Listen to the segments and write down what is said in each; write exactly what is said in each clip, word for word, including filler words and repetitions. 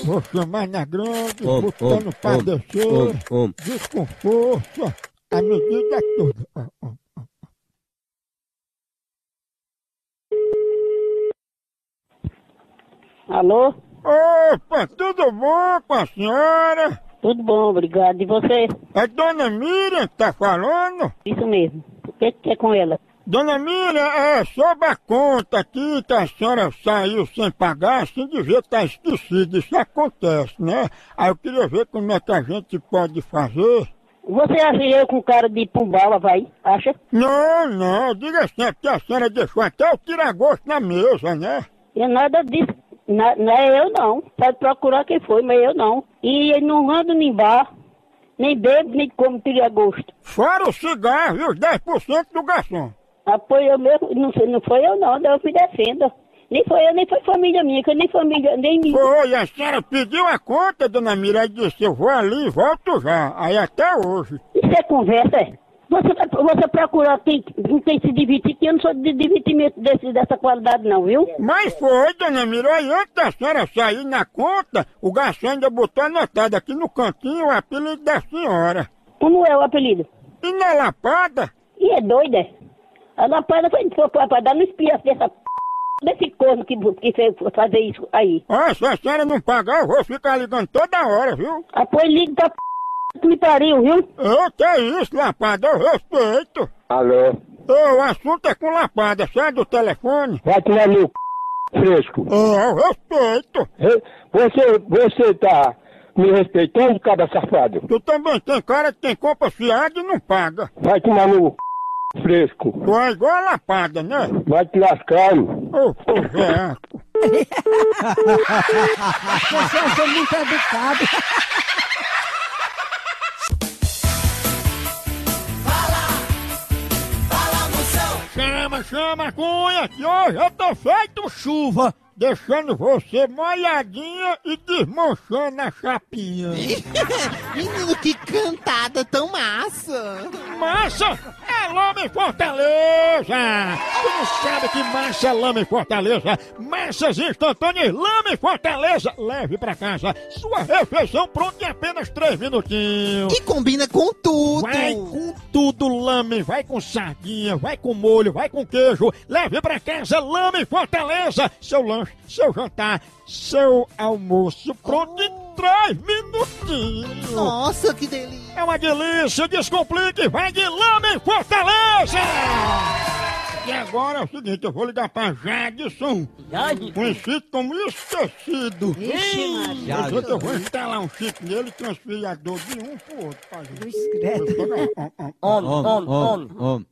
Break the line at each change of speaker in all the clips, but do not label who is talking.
Vou chamar na grande,
Om,
botando
om,
pra
om,
descer,
om, om.
desconforto, a medida toda. Ó, ó, ó.
Alô?
Opa, tudo bom com a senhora?
Tudo bom, obrigado. E você?
É Dona Miriam que tá falando?
Isso mesmo. O que que é com ela?
Dona Miriam, é sobre a conta aqui que a senhora saiu sem pagar, sem dizer que tá esquecido. Isso acontece, né? Aí eu queria ver como é que a gente pode fazer.
Você acha eu com cara de pombala, vai? Acha?
Não, não, diga assim, é porque a senhora deixou até o tira-gosto na mesa, né?
Eu nada disso. Na, não é eu não. Pode procurar quem foi, mas eu não. E eu não ando nem bar, nem bebo, nem como tira gosto.
Fora o cigarro e os dez por cento do garçom.
Apoio eu mesmo, não, foi- não foi eu não, eu me defendo. Nem foi eu, nem foi família minha, que eu nem família, nem minha.
Foi, a senhora pediu a conta, Dona Miriam, e disse, eu vou ali e volto já. Aí até hoje.
Isso é conversa, é? Você, vai- você procurar quem não tem se divertir, que eu não sou de divertimento desse, dessa qualidade não, viu?
Mas foi, Dona Miriam, aí antes da senhora sair na conta, o garçom ainda botou anotado aqui no cantinho o apelido da senhora.
Como é o apelido?
E na lapada?
E é doida, é? A lapada foi foi pra dar no espinhaço dessa p... desse corno que, que fez fazer isso aí.
Ó, se a senhora não pagar, eu vou ficar ligando toda hora, viu?
Apoio liga pra p... que me pariu, viu?
Ô, que é isso, lapada, eu respeito.
Alô?
Ô, o assunto é com lapada, sai do telefone.
Vai tirar meu c... fresco.
Ô, eu respeito.
Re- Você, você tá me respeitando, cara safado?
Tu também tem cara que tem compra fiada e não paga.
Vai tomar no c... fresco.
Tu é igual a lapada, né?
Vai te lascar, meu.
Ô, ô, veaco.
Vocês são muito educados.
Chama, chama, cunha, que hoje eu tô feito chuva, deixando você molhadinha e desmanchando a chapinha.
Menino, que cantada tão massa!
Massa é lama em Fortaleza! Tu não sabe que massa é lama em Fortaleza? Massas instantâneas lama em Fortaleza! Leve pra casa sua refeição pronta em apenas três minutinhos.
E combina com tudo!
Vai com tudo, lame, vai com sardinha, vai com molho, vai com queijo. Leve pra casa lame em Fortaleza! Seu lanche, seu jantar, seu almoço pronto em três minutinhos.
Nossa, que delícia!
É uma delícia, descomplique, vai de lama em Fortaleza! E agora é o seguinte, eu vou ligar pra Jadson, conhecido como Esquecido.
Ixi,
Eu sei que eu vou instalar um chip nele e transferir a dor de um pro outro. Pra gente.
Cruz credo.
Om, om, om, om.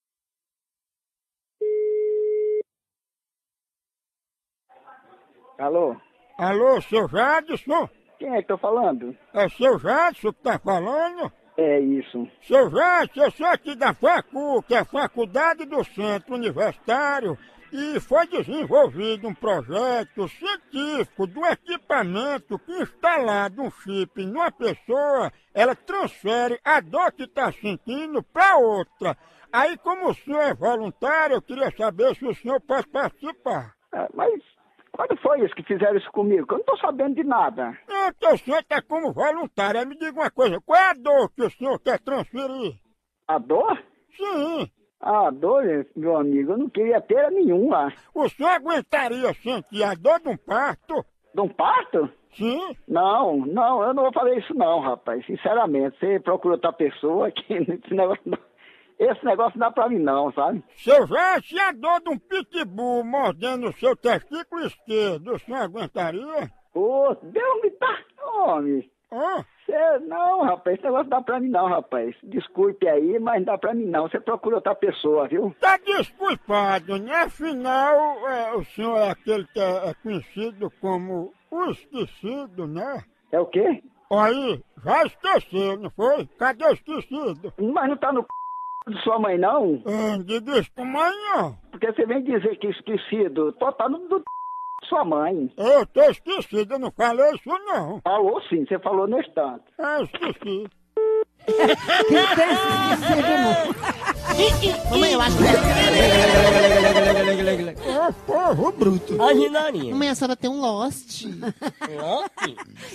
Alô?
Alô, seu Jadson?
Quem é que tá falando?
É seu Jadson que tá falando?
É isso.
Seu Jadson, eu sou aqui da Facu, que é a Faculdade do Centro Universitário, e foi desenvolvido um projeto científico do equipamento que, instalado um chip numa pessoa, ela transfere a dor que está sentindo para outra. Aí, como o senhor é voluntário, eu queria saber se o senhor pode participar.
Ah, mas quando foi isso que fizeram isso comigo? Eu não tô sabendo de nada.
Não, que o senhor está como voluntário. Aí me diga uma coisa, qual é a dor que o senhor quer transferir?
A dor?
Sim.
A dor, meu amigo, eu não queria ter nenhuma.
O senhor aguentaria sentir a dor de um parto?
De um parto?
Sim.
Não, não, eu não vou fazer isso não, rapaz. Sinceramente, você procura outra pessoa que esse negócio não, esse negócio não dá pra mim não, sabe?
Seu Zé, se a dor de um pitbull mordendo o seu testículo esquerdo, o senhor aguentaria?
Ô, Deus me dá, homem.
Hã?
Cê, não, rapaz, esse negócio não dá pra mim não, rapaz. Desculpe aí, mas não dá pra mim não. Você procura outra pessoa, viu?
Tá desculpado, né? Afinal, é, o senhor é aquele que é, é conhecido como o esquecido, né?
É o quê?
Aí, já esqueceu, não foi? Cadê o esquecido?
Mas não tá no c... de sua mãe, não?
Ah, diga isso pra mãe, não.
Porque você vem dizer que esquecido, pô, tá no do c... de sua mãe.
Eu tô esquecido, eu não falei isso, não.
Falou sim, você falou no instante.
Ah, esqueci.
Quem tem esquecido não.
Mamãe, eu acho que...
É,
Cachorro bruto.
Imaginaria.
Mamãe, a senhora tem um Lost.
Loki?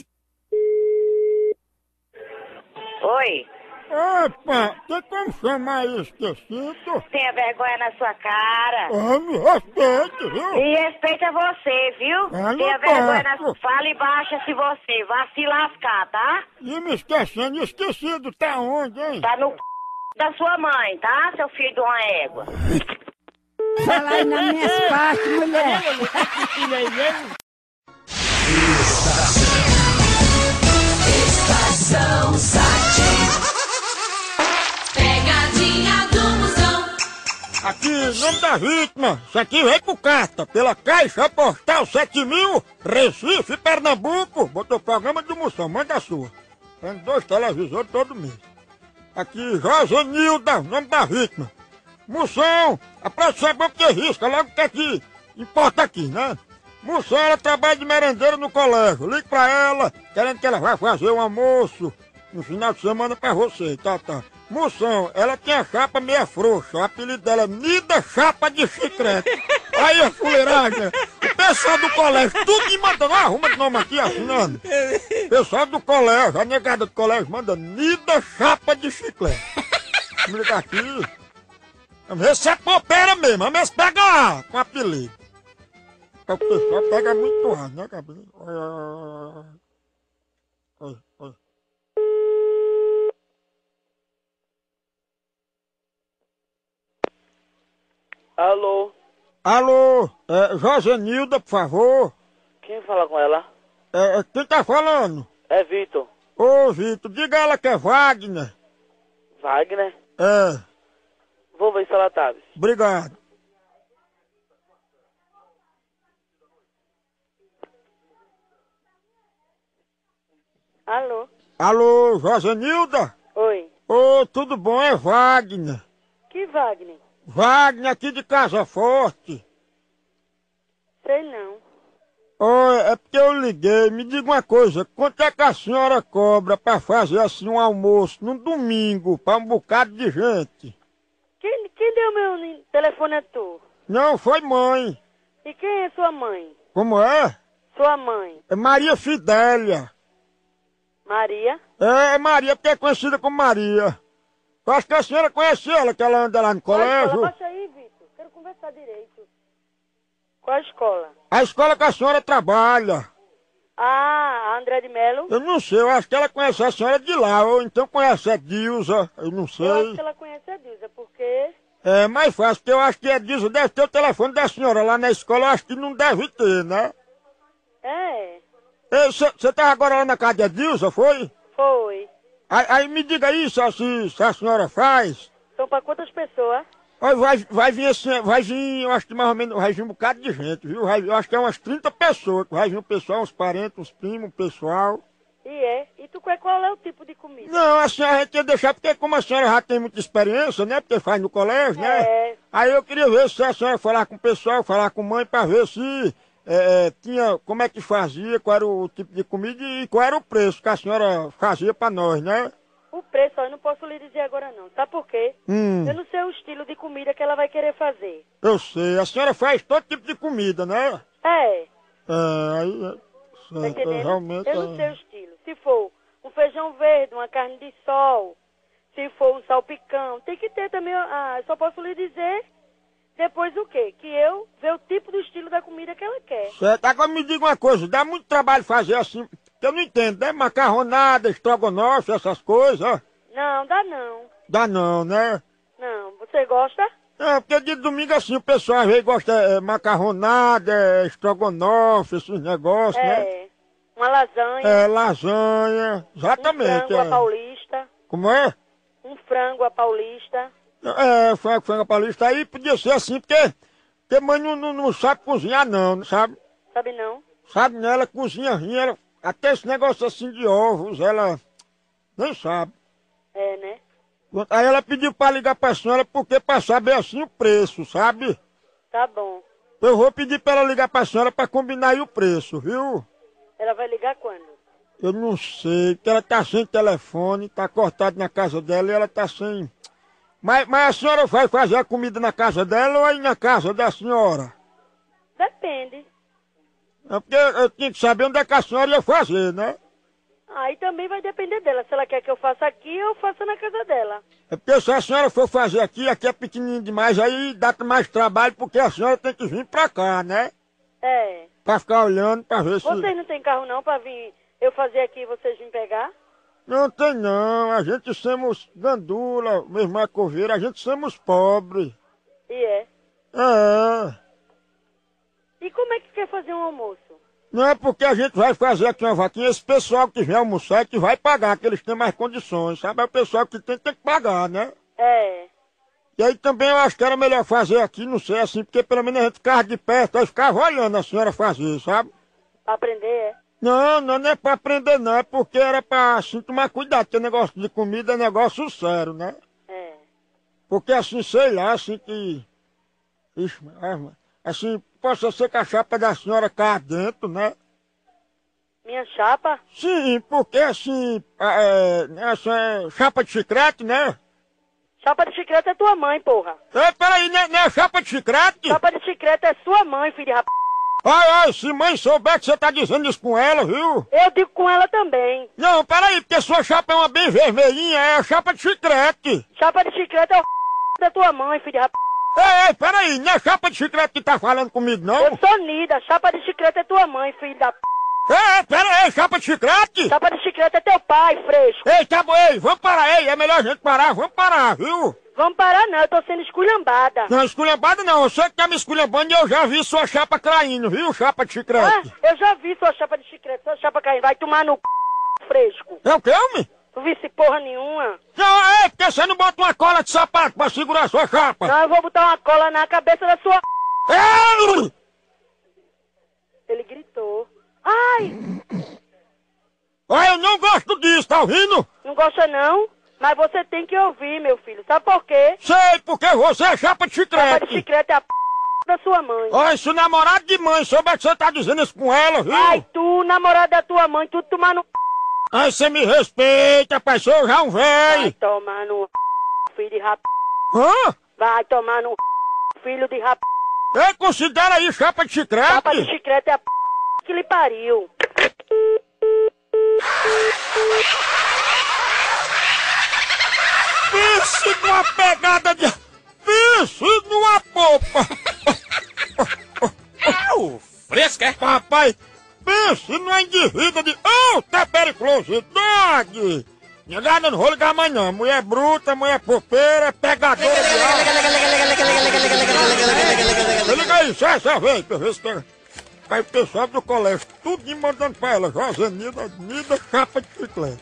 Oi,
Opa, tem como chamar esquecido?
tenha vergonha na sua cara.
Ah, me respeite, viu?
E respeita você, viu?
Ah, não
Tenha vergonha na
posso.
sua... Fale baixa se você, vá se lascar, tá?
E me esquecendo, esquecido tá onde, hein?
Tá no c... da sua mãe, tá? Seu filho de uma égua.
Fala aí nas minhas partes, mulher.
Filho aí mesmo?
Estação Sete. Pegadinha do Musão.
Aqui, em nome da vítima, isso aqui vem por carta, pela Caixa Postal sete mil, Recife, Pernambuco. Botou o programa de Moção, manda a sua. Tem dois televisores todo mês. Aqui, Josenilda, nome da vítima. Moção, a produção é bom que risca, logo que aqui, importa aqui, né? Moção, ela trabalha de merendeira no colégio. Ligue pra ela, querendo que ela vá fazer um almoço no final de semana pra você, tá, tá. Moção, ela tem a chapa meia frouxa, o apelido dela é Nida Chapa de Chiclete. Aí a fuleiragem, o pessoal do colégio, tudo me mandando, ah, arruma de nome aqui assinando. O pessoal do colégio, a negada do colégio manda Nida Chapa de Chiclete. Me liga aqui. Vamos ver se é popeira mesmo, vamos ver se pega com apelido. O pessoal pega muito ar, né, cabelo? Olha, olha, olha.
Alô?
Alô, é, Josenilda, por favor.
Quem fala com ela?
É, quem tá falando?
É Vitor.
Ô, Vitor, diga a ela que é Wagner.
Wagner?
É.
Vou ver se ela tá.
Obrigado.
Alô?
Alô, Josenilda?
Oi.
Ô, tudo bom? É Wagner.
Que Wagner?
Wagner aqui de Casa Forte.
Sei não.
Oi, é porque eu liguei. Me diga uma coisa, quanto é que a senhora cobra pra fazer assim um almoço no domingo pra um bocado de gente?
Quem, quem deu meu ni- telefone a tu?
Não, foi mãe.
E quem é sua mãe?
Como é?
Sua mãe?
É Maria Fidélia.
Maria?
É, é Maria, porque é conhecida como Maria. Eu acho que a senhora conhece ela, que ela anda lá no
Qual escola?
colégio.
Baixa aí, Vitor. Quero conversar direito. Qual escola?
A escola que a senhora trabalha.
Ah, a André de Melo?
Eu não sei, eu acho que ela conhece a senhora de lá, ou então conhece a Dilza, eu não
Eu acho
sei.
que ela conhece a Dilza, porque...
É mais fácil, porque eu acho que a Dilza deve ter o telefone da senhora lá na escola, eu acho que não deve ter, né?
É,
Você tá agora lá na casa da Dilza, foi?
foi.
Aí, aí me diga aí se, se, se a senhora faz.
São pra quantas pessoas?
Olha, vai, vai vir assim, vai vir, eu acho que mais ou menos, vai vir um bocado de gente, viu? Vai, eu acho que é umas trinta pessoas, que vai vir um pessoal, uns parentes, uns primos, um pessoal.
E é? E tu quer qual é o tipo de comida?
Não, assim a gente ia deixar, porque como a senhora já tem muita experiência, né? Porque faz no colégio, né?
É.
Aí eu queria ver se a senhora falar com o pessoal, falar com a mãe, pra ver se é, tinha, como é que fazia, qual era o tipo de comida e qual era o preço que a senhora fazia pra nós, né?
O preço, ó, eu não posso lhe dizer agora não. Sabe por quê?
Hum.
Eu não sei o estilo de comida que ela vai querer fazer.
Eu sei, a senhora faz todo tipo de comida, né?
É,
É, aí, é,
tá
certo, é,
entendendo?
realmente...
Eu não
é.
sei o estilo. Se for um feijão verde, uma carne de sol, se for um salpicão, tem que ter também, ah, só posso lhe dizer depois o quê? Que eu ver o tipo do estilo da comida que ela quer.
Certo, agora me diga uma coisa, dá muito trabalho fazer assim, que eu não entendo, né? Macarronada, estrogonofe, essas coisas, ó.
Não, dá não.
Dá não, né?
Não, você gosta?
É, porque de domingo assim o pessoal às vezes gosta é, macarronada, é, estrogonofe, esses negócios, né?
É, uma lasanha,
É, lasanha,
um
exatamente.
frango à
É.
paulista,
Como é?
um frango à paulista.
É, frango, frango paulista, aí podia ser assim, porque, porque mãe não, não, não sabe cozinhar não, não sabe?
Sabe não?
Sabe, né? Ela cozinha ruim, ela, até esse negócio assim de ovos, ela nem sabe.
É, né?
Aí ela pediu pra ligar pra senhora porque pra saber assim o preço, sabe?
Tá bom.
Eu vou pedir pra ela ligar pra senhora pra combinar aí o preço, viu?
Ela vai ligar quando?
Eu não sei, porque ela tá sem telefone, tá cortado na casa dela e ela tá sem... Mas, mas a senhora vai fazer a comida na casa dela ou aí na casa da senhora?
Depende.
É porque eu tinha que saber onde é que a senhora ia fazer, né?
Aí também vai depender dela. Se ela quer que eu faça aqui, eu faço na casa dela.
É porque se a senhora for fazer aqui, aqui é pequenininho demais, aí dá mais trabalho, porque a senhora tem que vir pra cá, né?
É.
Pra ficar olhando, pra ver se...
Vocês não tem carro não pra vir eu fazer aqui e vocês virem pegar?
Não tem não, a gente somos gandula, mesmo é coveira, a gente somos pobres.
E é?
É.
E como é que quer fazer um almoço?
Não é porque a gente vai fazer aqui uma vaquinha, esse pessoal que vem almoçar é que vai pagar, que eles têm mais condições, sabe? É o pessoal que tem, tem que pagar, né?
É.
E aí também eu acho que era melhor fazer aqui, não sei, assim, porque pelo menos a gente ficava de perto, aí ficava olhando a senhora fazer, sabe?
Pra aprender, é?
Não, não, não é pra aprender não, é porque era pra, assim, tomar cuidado, porque negócio de comida é negócio sério, né?
É.
Porque assim, sei lá, assim que... Ixi, assim, possa ser que a chapa da senhora cá dentro, né?
Minha chapa?
Sim, porque assim, é, essa é chapa de chiclete, né?
Chapa de chiclete é tua mãe, porra.
É, peraí, não é, não é chapa de chiclete?
Chapa de chiclete é sua mãe, filho de rap...
Ai, ai, se mãe souber que você tá dizendo isso com ela, viu?
Eu digo com ela também.
Não, peraí, porque sua chapa é uma bem vermelhinha, é a chapa de chiclete.
Chapa de chiclete é o da tua mãe, filho de rap...
Ei, ei, peraí, não é chapa de chiclete que tá falando comigo, não?
Eu sou Nida, chapa de chiclete é tua mãe, filho da p...
Ei, peraí, chapa de chiclete?
Chapa de chiclete é teu pai, fresco.
Ei, tá bom, ei, vamos parar, ei, é melhor a gente parar, vamos parar, viu?
Vamos parar não, eu tô sendo esculhambada.
Não, esculhambada não, você que tá me esculhambando e eu já vi sua chapa caindo, viu, chapa de chiclete?
Ah, eu já vi sua chapa de chiclete, sua chapa caindo, vai tomar no c... fresco.
É o que, homem?
Tu visse porra nenhuma.
Não, é, porque você não bota uma cola de sapato pra segurar sua chapa?
Não, eu vou botar uma cola na cabeça da sua...
É!
Ele gritou. Ai!
Olha, eu não gosto disso, tá ouvindo?
Não gosta não? Mas você tem que ouvir, meu filho. Sabe por quê?
Sei, porque você é chapa de chiclete.
Chapa de chiclete é a p... da sua mãe.
Olha, se o namorado de mãe souber que você tá dizendo isso com ela, viu?
Ai, tu, namorado da tua mãe, tu tomar no...
Ai, você me respeita, pai, sou já um
Vai
velho.
tomar no... filho de rap...
Hã?
Vai tomar no... filho de rap...
Ei, considera aí chapa de chiclete?
Chapa de chiclete é a p... que lhe pariu.
Pense numa pegada de... Pense numa popa.
Au! Fresca, é?
Papai, pense numa indivídua de alta periculosidade. Negada, não vou ligar mais não. Mulher bruta, mulher popeira, pegadora de alma. Liga aí, só essa vez, pra ver se pega. Aí o pessoal do colégio, tudo me mandando pra ela. Josenida, Nida, chapa de chiclete.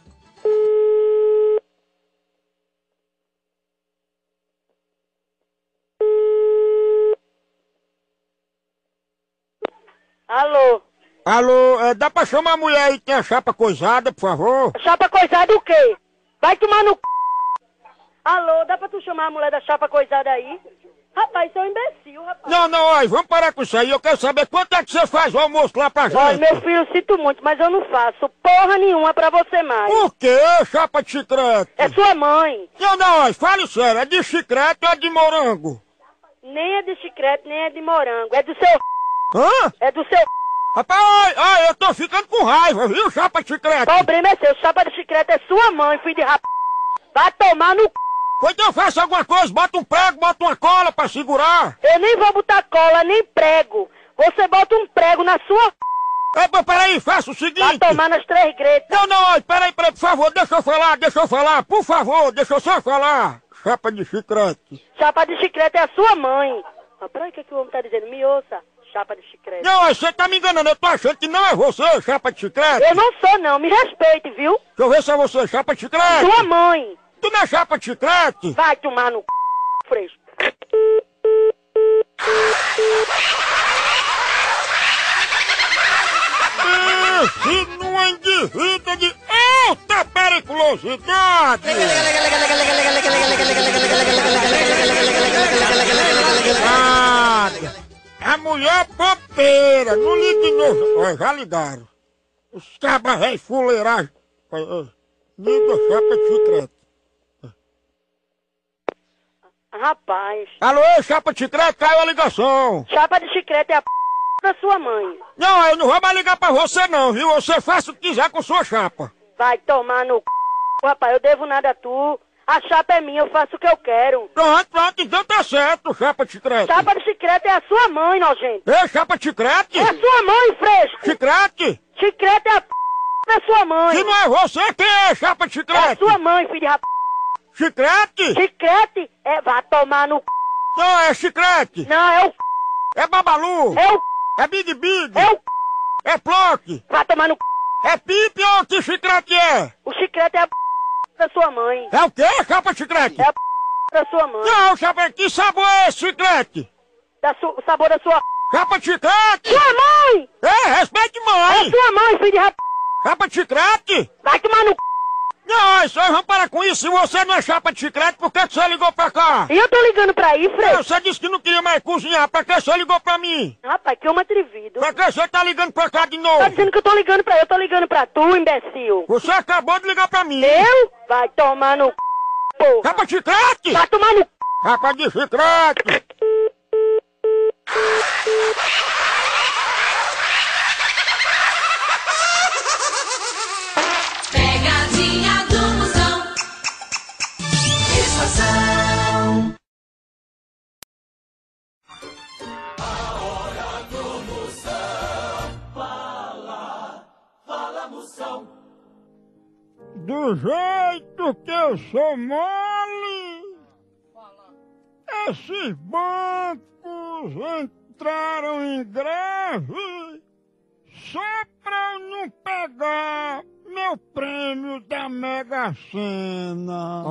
Alô?
Alô, é, dá pra chamar a mulher aí que tem a chapa coisada, por favor?
Chapa coisada o quê? Vai tomar no c... Alô, dá pra tu chamar a mulher da chapa coisada aí? Rapaz, você é um imbecil, rapaz.
Não, não, olha, vamos parar com isso aí. Eu quero saber quanto é que você faz o almoço lá pra gente.
Olha, meu filho, sinto muito, mas eu não faço porra nenhuma pra você mais.
Por quê, chapa de chiclete?
É sua mãe.
Não, não, olha, fale sério, é de chiclete ou é de morango?
Nem é de chiclete, nem é de morango. É do seu...
Hã?
É do seu...
Rapaz, olha, olha, eu tô ficando com raiva, viu, chapa de chiclete?
O problema é seu, chapa de chiclete é sua mãe, filho de rap... Vai tomar no c...
Pois então faça alguma coisa, bota um prego, bota uma cola pra segurar.
Eu nem vou botar cola, nem prego. Você bota um prego na sua...
É, mas peraí, faça o seguinte.
Vai tomar nas três gretas.
Não, não, olha, peraí, peraí, por favor, deixa eu falar, deixa eu falar, por favor, deixa eu só falar. Chapa de chiclete.
Chapa de chiclete é a sua mãe. Ah, peraí, o que, é que o homem tá dizendo? Me ouça, chapa de chiclete.
Não, você tá me enganando, eu tô achando que não é você, chapa de chiclete.
Eu não sou não, me respeite, viu?
Deixa eu ver se é você, chapa de chiclete.
Sua mãe.
Tu não é chapa de chiclete?
Vai tomar no c... fresco.
Pense numa indivídua de alta periculosidade. Nada. A mulher popeira, não ligue de novo. Olha, já ligaram. Os cabas velho fuleiragem. Liga chapa de chiclete.
Rapaz.
Alô, chapa de chiclete, caiu a ligação.
Chapa de chiclete é a p... da sua mãe.
Não, eu não vou mais ligar pra você não, viu? Você faça o que quiser com sua chapa.
Vai tomar no c... rapaz, eu devo nada a tu. A chapa é minha, eu faço o que eu quero.
Pronto, pronto, então tá certo, chapa de chiclete.
Chapa de chiclete é a sua mãe, nojento.
Ei, chapa de chiclete?
É a sua mãe, fresco.
Chiclete?
Chiclete é a p... da sua mãe.
Se não é você, quem é chapa de chiclete?
É a sua mãe, filho de rap...
Chiclete?
Chiclete é... vai tomar no c...
Não, é chiclete.
Não, é o c...
É babalu.
É o c...
É big big.
É o c...
É plock.
vai tomar no c...
É pipe ou que chiclete é?
O chiclete é a p... da sua mãe.
É o quê, chapa de chiclete?
É a p... da sua mãe.
Não, chapa, que sabor é esse chiclete?
Da su... o sabor da sua...
Chapa de chiclete?
Sua mãe!
É, respeite mãe.
É sua mãe, filho de rap...
Chapa de chiclete?
Vai tomar no c...
Não, isso aí, vamos parar com isso. Se você não é chapa de chiclete, por que que você ligou pra cá?
E eu tô ligando pra aí, Fred?
Não, você disse que não queria mais cozinhar. Pra que você ligou pra mim?
Rapaz, que homem atrevido.
Pra que você tá ligando pra cá de novo?
Tá dizendo que eu tô ligando pra eu, tô ligando pra tu, imbecil.
Você acabou de ligar pra mim.
Eu? Vai tomar no c... porra.
Chapa de chiclete?
Vai tomar no c...
Chapa de chiclete.
Pegadinha do Moção. Estação. A hora do Moção. Fala, fala Moção.
Do jeito que eu sou mole, esses bancos entraram em greve só pra eu não pegar meu prêmio da Mega Sena.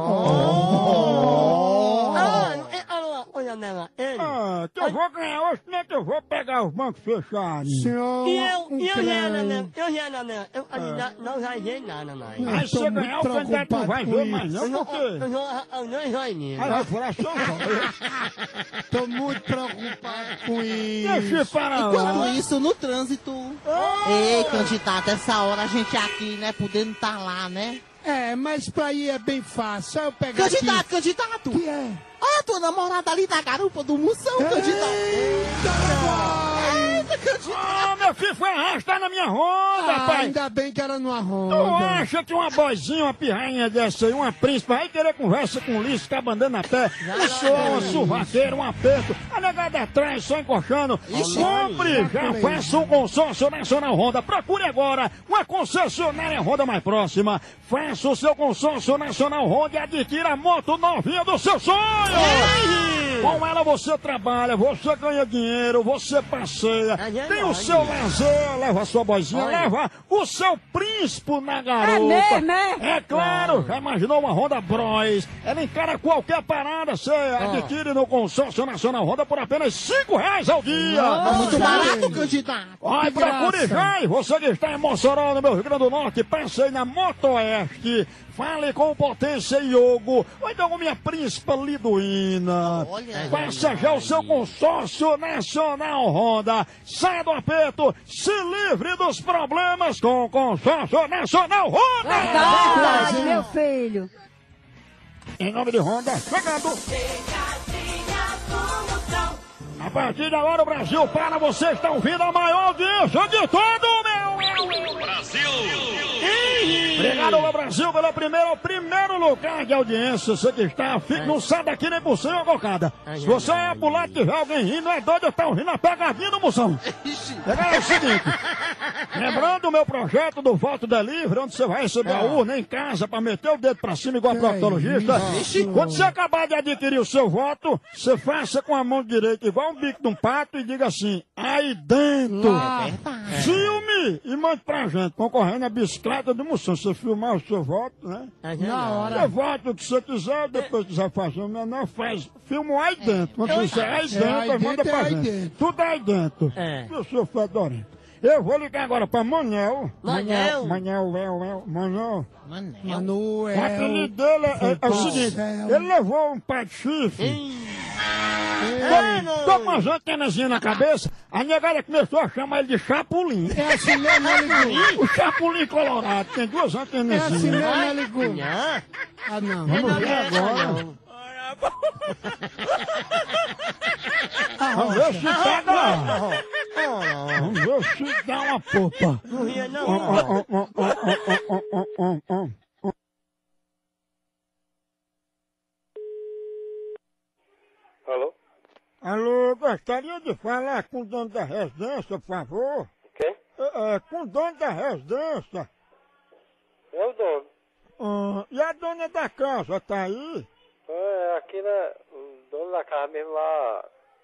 Oh. Ah, olha nela, ele.
Ah, que eu vou ganhar hoje, nem que eu vou pegar os bancos fechados.
Senhor, e eu, e eu já era, né? Eu já era, né? Eu ainda não já ganhei nada mais.
Aí se você ganhar, o candidato não vai ver mais não, por quê?
Eu não já nem.
Aí vai furar seu
Tô muito preocupado com isso.
Deixa eu parar lá.
Enquanto isso, no trânsito. Ei, candidato, essa hora a gente aqui, né, podendo estar lá, né?
É, mas pra ir é bem fácil. Só eu pegar
Candidato,
aqui.
candidato!
Que é?
Olha a tua namorada ali da garupa do Moção, candidato!
Eita,
candidato!
Ah, meu filho foi arrastar na minha ronda,
ah,
pai!
ainda bem que era numa
Tu
ronda.
acha que uma boizinha, uma pirrainha dessa aí, uma príncipe, vai querer conversa com o lixo, ficar andando a pé? Isso é uma surraqueira, um aperto, a negada atrás, só encoxando. Compre, já faça um consórcio Nacional Honda. Procure agora uma concessionária Honda mais próxima. Faça o seu consórcio Nacional Honda e adquira a moto novinha do seu sonho. Com ela você trabalha, você ganha dinheiro, você passeia, tem o seu lazer, leva a sua boizinha, leva o seu príncipe na garupa.
É mesmo, é?
É claro, já imaginou uma Honda Bros? Ela encara qualquer parada, você adquire no consórcio Nacional Honda por apenas cinco reais ao dia.
Tá muito barato, candidato!
Olha, procure já, e você que está em Mossoró, no meu Rio Grande do Norte, passe aí na Moto Oeste. Fale com o Potência Iogo, ou então com minha príncipa Liduína. Faça já o seu consórcio Nacional Honda. Saia do aperto, se livre dos problemas com o consórcio Nacional Honda.
Verdade, meu filho.
Em nome de Honda, chegando. A partir de agora o Brasil para, você está ouvindo a maior audiência de todo o meu Brasil. Obrigado, meu Brasil, pelo primeiro, primeiro lugar de audiência. Você que está, fica, não sai daqui nem por cima, cocada. Se você é pro lado e tiver alguém rindo, é doido, eu tá ouvindo a pegadinha do Moção. É o seguinte, lembrando o meu projeto do Voto Delivery, onde você vai receber a urna em casa para meter o dedo pra cima igual a proctologista. Quando você acabar de adquirir o seu voto, você faça com a mão direita igual um bico de um pato e diga assim, aí dentro. Filme e mande pra gente, concorrendo a bicicleta do Moção. Você filmar o seu voto, né?
Na hora.
Você vota o que você quiser, depois quiser fazer o menor, faz. Filma aí dentro. Quando você disser aí dentro, manda pra gente. Tudo aí dentro. E o seu fedorento. Eu vou ligar agora pra Manel.
Manel?
Manel, Léo, Léo, Manel.
Manuel.
O apelido dele é, é o seguinte, ele levou um pé de chifre. Tô com umas antenazinhas na cabeça, a negada começou a chamar ele de Chapulim.
É assim mesmo, Eligu.
O Chapulim Colorado, tem duas
É
antenazinhas.
assim mesmo, Eligu. Ah, não.
Vamos ver agora. Vamos ver se pega. Vamos ver se dá uma popa.
Não ria não.
Alô?
Alô, gostaria de falar com o dono da residência, por favor?
Quem?
É, é, com o dono da residência.
É o dono.
Ah, e a dona da casa tá aí?
É, aqui, né? O dono da casa mesmo lá.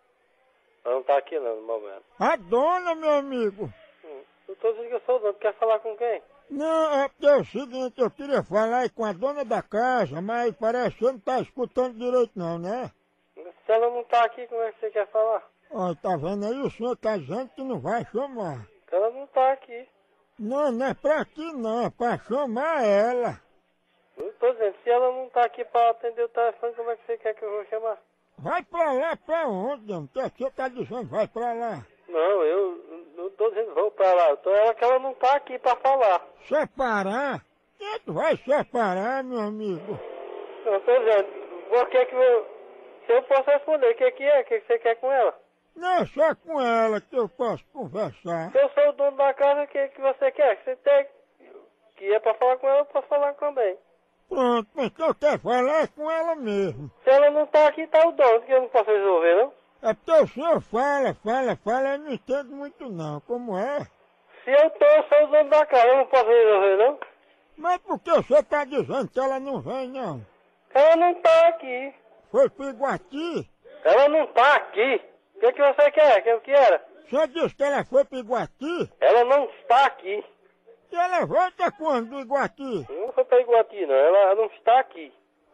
Não tá aqui não, no momento.
A dona, meu amigo.
Hum. Eu tô dizendo que eu sou o dono. Quer falar com quem?
Não, é porque é o seguinte, eu queria falar aí com a dona da casa, mas parece que você não tá escutando direito não, né?
Se ela não tá aqui, como é que você quer falar?
Ó, tá vendo aí? O senhor tá dizendo que não vai chamar.
Ela não tá aqui.
Não, não é pra aqui não, é pra chamar ela.
Eu tô dizendo, se ela não tá aqui pra atender o telefone, como é que você quer que eu vou chamar?
Vai pra lá, pra onde? O que é que você tá dizendo? Vai pra lá.
Não, eu não tô dizendo vou pra lá. Eu tô ela que ela não tá aqui pra falar.
Separar? Quem é que vai separar, meu amigo?
Eu tô dizendo, por que que eu... Se eu posso responder, o que que é? O que que você quer com ela?
Não, é só com ela que eu posso conversar.
Se eu sou o dono da casa, o que que você quer? Você tem... Que é pra falar com ela, eu posso falar também.
Pronto, mas que eu quero falar é com ela mesmo.
Se ela não tá aqui, tá o dono, que eu não posso resolver, não?
É porque o senhor fala, fala, fala, eu não entendo muito não. Como é?
Se eu tô, eu sou o dono da casa, eu não posso resolver, não?
Mas por que você tá dizendo que ela não vem, não?
Ela não tá aqui.
Foi pro Iguati?
Ela não tá aqui. O que que você quer? Que o que era?
O senhor disse que ela foi pro Iguati?
Ela não está aqui.
E ela volta quando do Iguati?
Não foi pra Iguati, não. Ela não está aqui.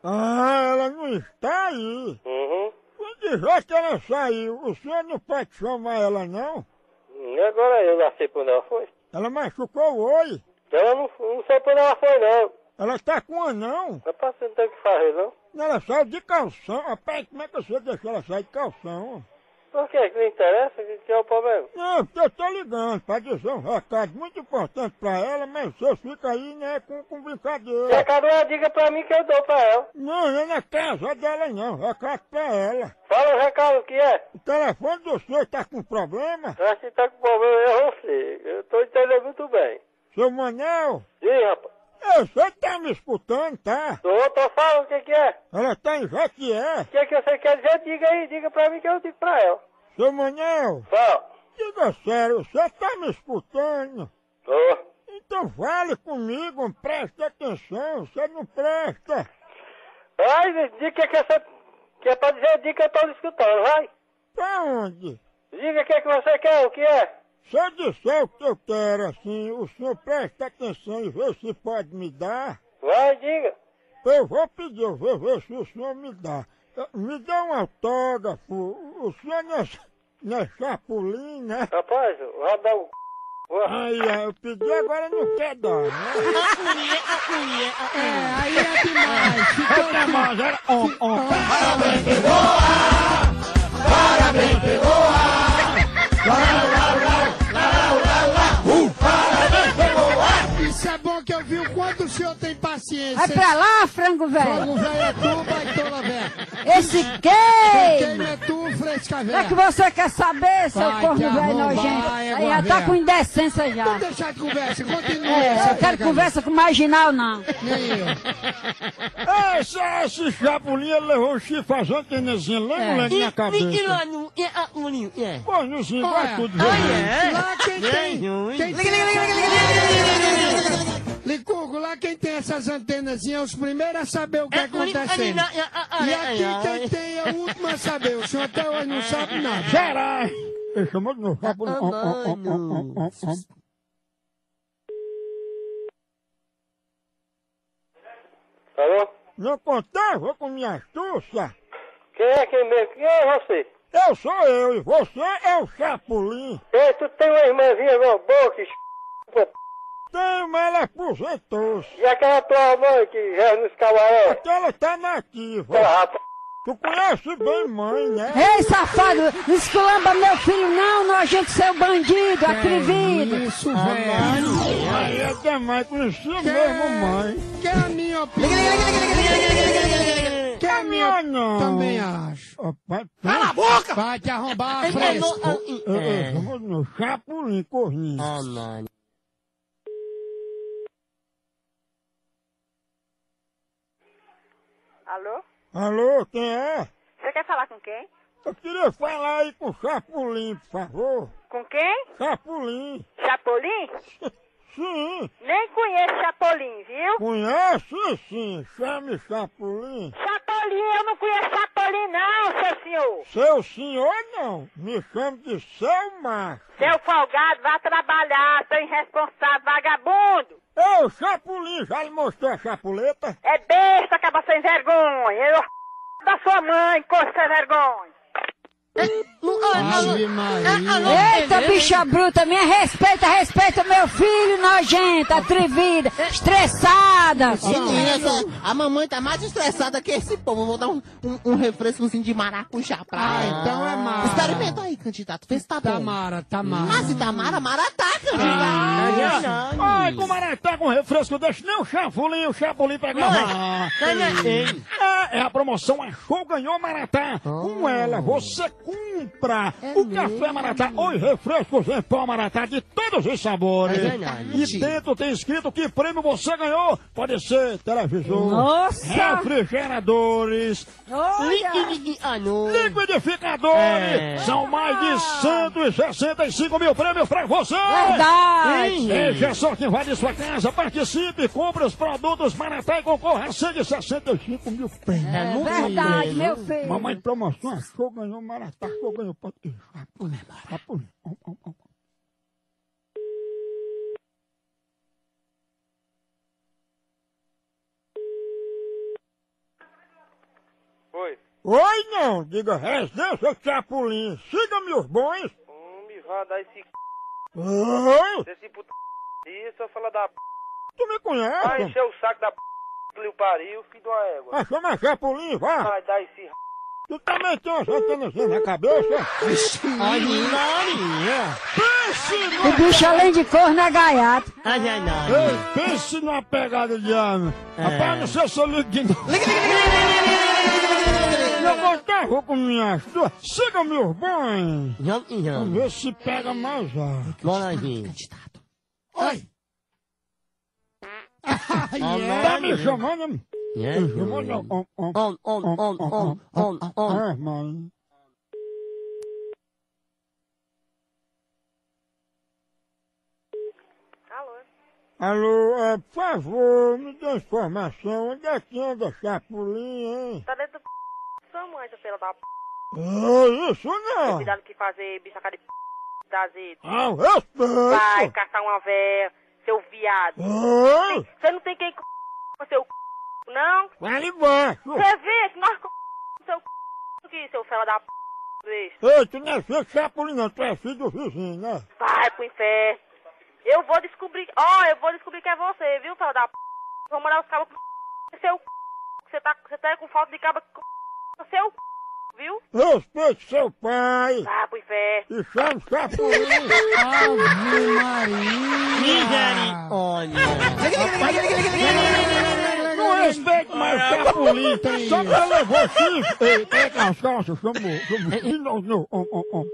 Ah, ela não está aí.
Uhum.
Quando já que ela saiu, o senhor não pode chamar ela, não?
E agora eu não sei pra onde ela foi.
Ela machucou o olho.
Ela não, não sei pra onde ela foi, não.
Ela tá com um anão.
Rapaz, você não tem o que fazer, não?
Ela saiu de calção. Rapaz, como é que você deixou ela sair de calção?
Por quê? Que não interessa? Que, que é o problema?
Não, porque eu tô ligando pra dizer um recado muito importante pra ela, mas você fica aí, né, com, com brincadeira.
Recado é uma dica pra mim que eu dou pra ela.
Não, não é na casa dela não, recado pra ela.
Fala o recado, o que é?
O telefone do senhor tá com problema?
Eu acho que tá com problema, é você. Eu tô entendendo muito bem.
Seu Manel?
Sim, rapaz.
Eu sei que tá me escutando, tá?
Tô, tô falando o que que é.
Ela tá em Jequié.
O que que você quer dizer? Diga aí, diga pra mim que eu digo pra ela.
Seu Manel?
Fala.
Diga sério, você tá me escutando?
Tô.
Então fale comigo, preste atenção, você não presta.
Vai, diga que, que, essa, que é pra dizer, diga que eu tô lhe escutando, vai.
Pra onde?
Diga o que que você quer, o que é?
Se eu disser o que eu quero, assim, o senhor presta atenção e vê se pode me dar?
Vai, diga.
Eu vou pedir, eu vou ver se o senhor me dá. Me dá um autógrafo. O senhor não é, não é chapulim, né?
Rapaz, vai dar o...
Aí, eu pedi, agora não quer dar, né?
É, aí é demais. Ficou
demais, era... Oh, oh.
Parabéns, pegou! Parabéns, pegou!
Isso é bom que eu vi o quanto o senhor tem paciência.
Vai pra lá, frango velho.
Frango velho é tu, baitola velho.
Esse gay!
Quem é tu, fresca
O que
velho?
é que você quer saber, seu
Vai
corno
te
velho
arrombar,
nojento?
é
Aí já tá
guarda.
com indecência já.
Vamos deixar de conversa, continua.
É,
essa
eu quero
pega aí.
conversa com marginal, não.
Nem eu.
Esse, esse chapulim, ele levou um chifre fazendo antenazinha lá
É.
moleque, na cabeça.
É.
Pô, não se
Olha,
vai tudo.
lá quem tem... quem tem Licurgo, lá quem tem essas antenazinhas é os primeiros a saber o que acontece. E aqui quem tem é o último a saber. O senhor até hoje não sabe nada.
Será? Ele chamou de novo. Chapulim. Oh, oh, oh, oh, oh, oh.
Alô?
Não contava com minha astúcia?
Quem é quem mesmo? Quem é você?
Eu sou eu e você é o chapulim.
Ei, tu tem uma irmãzinha na boca, s***,
Tenho, mas ela aposentou-se.
e aquela tua mãe que já nos camarão?
Aquela tá nativa.
Ô, rapaz.
Tu conhece bem mãe, né?
Ei, safado, não esculamba meu filho não, nojento seu bandido, atrevido.
Isso, velho.
Aí é demais, conhecia mesmo mãe.
Que é a minha opinião. que é minha?
Não.
Também acho.
Ó, vai-
Cala a boca! Vai te arrombar, fresco.
Eu- eu- eu vou no Chapulim, corrinho.
Oh, mano.
Alô?
Alô, quem é?
Você quer falar com quem?
Eu queria falar aí com o Chapulim, por favor.
Com quem?
Chapulim.
Chapolin?
Sim.
Nem conheço Chapolin, viu?
Conhece sim, chame Chapulim.
Chapolin, eu não conheço Chapolin não, seu senhor.
Seu senhor não, me chame de seu macho.
Seu folgado, vá trabalhar, seu irresponsável, vagabundo.
Ô, Chapulim, já lhe mostrou a chapuleta?
É besta, acaba sem vergonha. Eu da sua mãe, coisa sem vergonha.
Ave Maria.
Eita, bicha bruta, minha respeita, respeita meu filho nojenta, atrevida, estressada.
Menina, essa- a mamãe tá mais estressada que esse povo. Vou dar um, um, um refrescozinho de maracujá pra
Ah,
ela.
então é Mara.
Experimenta aí, candidato. Vê se tá bom.
Tamara, Tamara.
Ah, se Tamara, Maratá,
Ah,
candidato.
Ai, com maratá com refresco, deixa nem o Chapulim, o Chapulim pra gravar. É, é a promoção Achou Ganhou Maratá. Com ela, você compra o café Maratá ou refrescos em pó Maratá de todos os sabores.
É verdade.
E dentro tem escrito que prêmio você ganhou. Pode ser televisor,
Nossa!
refrigeradores,
Ah, não.
liquidificadores.
É.
São mais de cento e sessenta e cinco mil prêmios pra você.
Verdade!
Veja só quem vai de sua casa, participe, compre os produtos Maratá e concorra a cento e sessenta e cinco mil prêmios.
É muito
Verdade,
bem,
meu
não?
filho.
Mamãe Promoção Achou Ganhou Maratá, Achou Ganhou pode ter. Chapulim, Chapulim. Om, om, om.
Oi.
Oi não, diga residência Chapulim, siga-me os bons.
Hum, me vá dar esse c...
Oi,
Desse puta... Isso, fala da p...
tu me
Vai
conhece?
encher o saco da p... Que lhe pariu, filho de uma égua.
Ah, chama Chapulim, vá.
Vai dar esse...
Tu também tem umas antenas na cabeça?
Ai, Maria.
Pense
O
numa...
bicho além de corno é gaiato.
Ai, ai, ai.
Ei, pense numa pegada de arma.
É.
Rapaz, não sei se eu ligo de novo. Eu vou estar com minhas duas. Siga-me os bons.
Não, não.
Vamos ver se pega mais ar.
Bora, gente.
Oi.
Ai,
Tá me chamando?
É,
Me chamando? Om, om,
On, on, on, on, on, on.
Ah, mãe.
Alô?
Alô, é, por favor, me dê informação. Onde é que anda Chapulim, hein?
Tá dentro do p... sua mãe, seu filho da p...
É isso não.
Cuidado que fazer bichaca de p... da azeite.
Ah, respeito.
Vai caçar uma véia, seu viado.
Oi.
Você não tem quem c... com seu c... não?
Vai ali embaixo.
Você vê que nós c... com seu c... aqui, seu filho da p... besta.
Ei, tu não é filho de Chapulim não, tu é filho do vizinho, né?
Vai pro inferno. Eu vou descobrir, ó, eu vou descobrir que é você, viu, filho da p... Vou mandar os cabos com seu c... Você tá, você tá com falta de cabo com seu c... viu?
Respeite seu pai.
Vai pro inferno.
E chame Chapulim.
Ave Maria.
Misericórdia.
Não respeite mais Chapulim. Só que ela levou chifre. Ei, pega as calças, chamou. chamou. Não, não, om, om, om.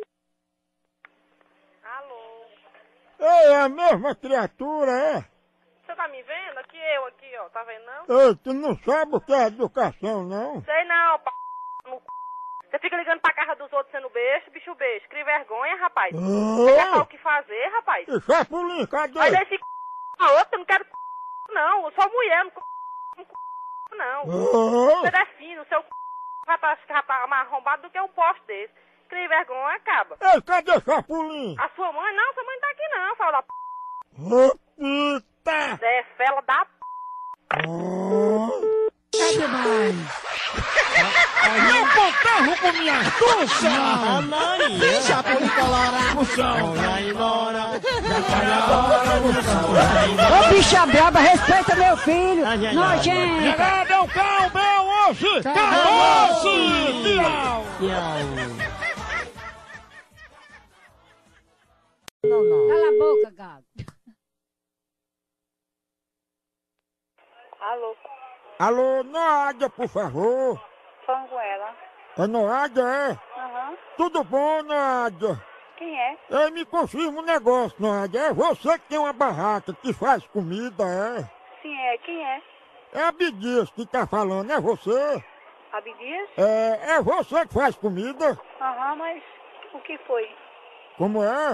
Alô?
Ei, é a mesma criatura, é?
Você tá me vendo? Aqui eu, aqui, ó. Tá vendo, não?
Ei, tu não sabe o que é educação, não?
Sei não, p... no c... Você fica ligando pra casa dos outros sendo beijo, bicho beijo. Cria vergonha, rapaz. Você quer falar o que fazer, rapaz?
E Chapulim, cadê?
Mas esse c... a outra, eu não quero c... não. Eu sou mulher, não c... não, c... não.
Oh.
Você define, o seu c... já tá, já tá mais arrombado do que um poste desse. Cria vergonha, acaba.
Ei, cadê Chapulim?
A sua mãe? Não, sua mãe não tá aqui não, fala da p...
Repita!
É fela da p...
Oh.
Cadê mais?
Não contavam com minha astúcia!
A Maria.
Chapulim colorado.
Vai embora.
Ô bicha braba, respeita meu filho.
Ai, ai, ai.
Nojenta.
Chegada é o Calbel hoje! Acabou-se! Tchau!
Tchau.
Cala a boca, gato.
Alô?
Alô, Noádia, por favor.
Falando com ela.
É Noádia, é?
Aham.
Tudo bom, Noádia?
Quem é?
Ei, me confirma um negócio, Noádia. É você que tem uma barraca que faz comida, é?
Sim, é. Quem é?
É a Abdias que tá falando, é você?
Abdias?
É, é você que faz comida?
Aham, mas o que foi?
Como é?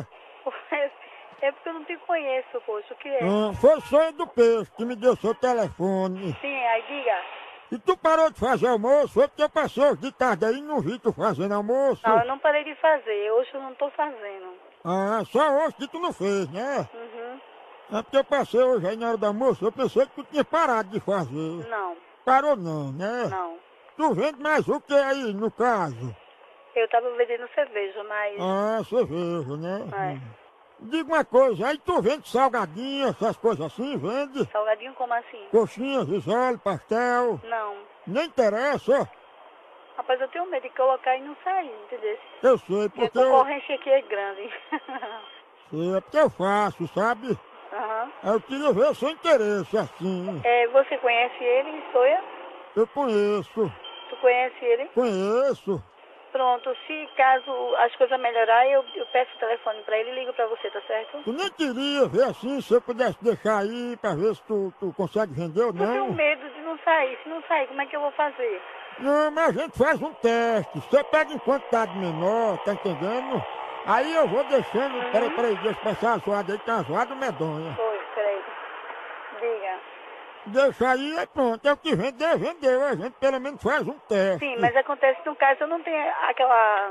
É porque eu não te conheço, poxa. O que é?
Ah, foi o sonho do peixe que me deu seu telefone.
Sim, aí diga.
E tu parou de fazer almoço? Foi porque eu passei os de tarde aí e não vi tu fazendo almoço.
Não, eu não parei de fazer. Hoje eu não tô fazendo.
Ah, só hoje que tu não fez, né?
Uhum.
É porque eu passei hoje aí na hora do almoço, eu pensei que tu tinha parado de fazer.
Não.
Parou não, né?
Não.
Tu vende mais o que aí, no caso?
Eu tava vendendo cerveja, mas...
Ah, cerveja, né?
É.
Diga uma coisa, aí tu vende salgadinho, essas coisas assim, vende?
Salgadinho como assim?
Coxinha, risole, pastel?
Não.
Nem interessa?
Rapaz, eu tenho medo de colocar e não sair, entendeu?
Eu sei, porque
Porque a concorrência aqui é grande.
Sei, é porque eu faço, sabe?
Aham.
Eu queria ver seu interesse, assim.
É, você conhece ele, Soia?
Eu conheço.
Tu conhece ele?
Conheço.
Pronto, se caso as coisas melhorarem, eu, eu peço o telefone pra ele e ligo pra você, tá certo?
Tu nem queria ver assim, se eu pudesse deixar aí pra ver se tu, tu consegue vender ou
Eu tenho
não?
medo de não sair. Se não sair, como é que eu vou fazer?
Não, mas a gente faz um teste. Você pega em quantidade menor, tá entendendo? Aí eu vou deixando...
Uhum.
Peraí, peraí, deixa eu passar a zoada aí, que é uma zoada medonha.
Foi, peraí. Diga.
Deixa aí, é pronto. É o que vender, vendeu. A gente pelo menos faz um teste.
Sim, mas acontece no caso, eu não tenho aquela...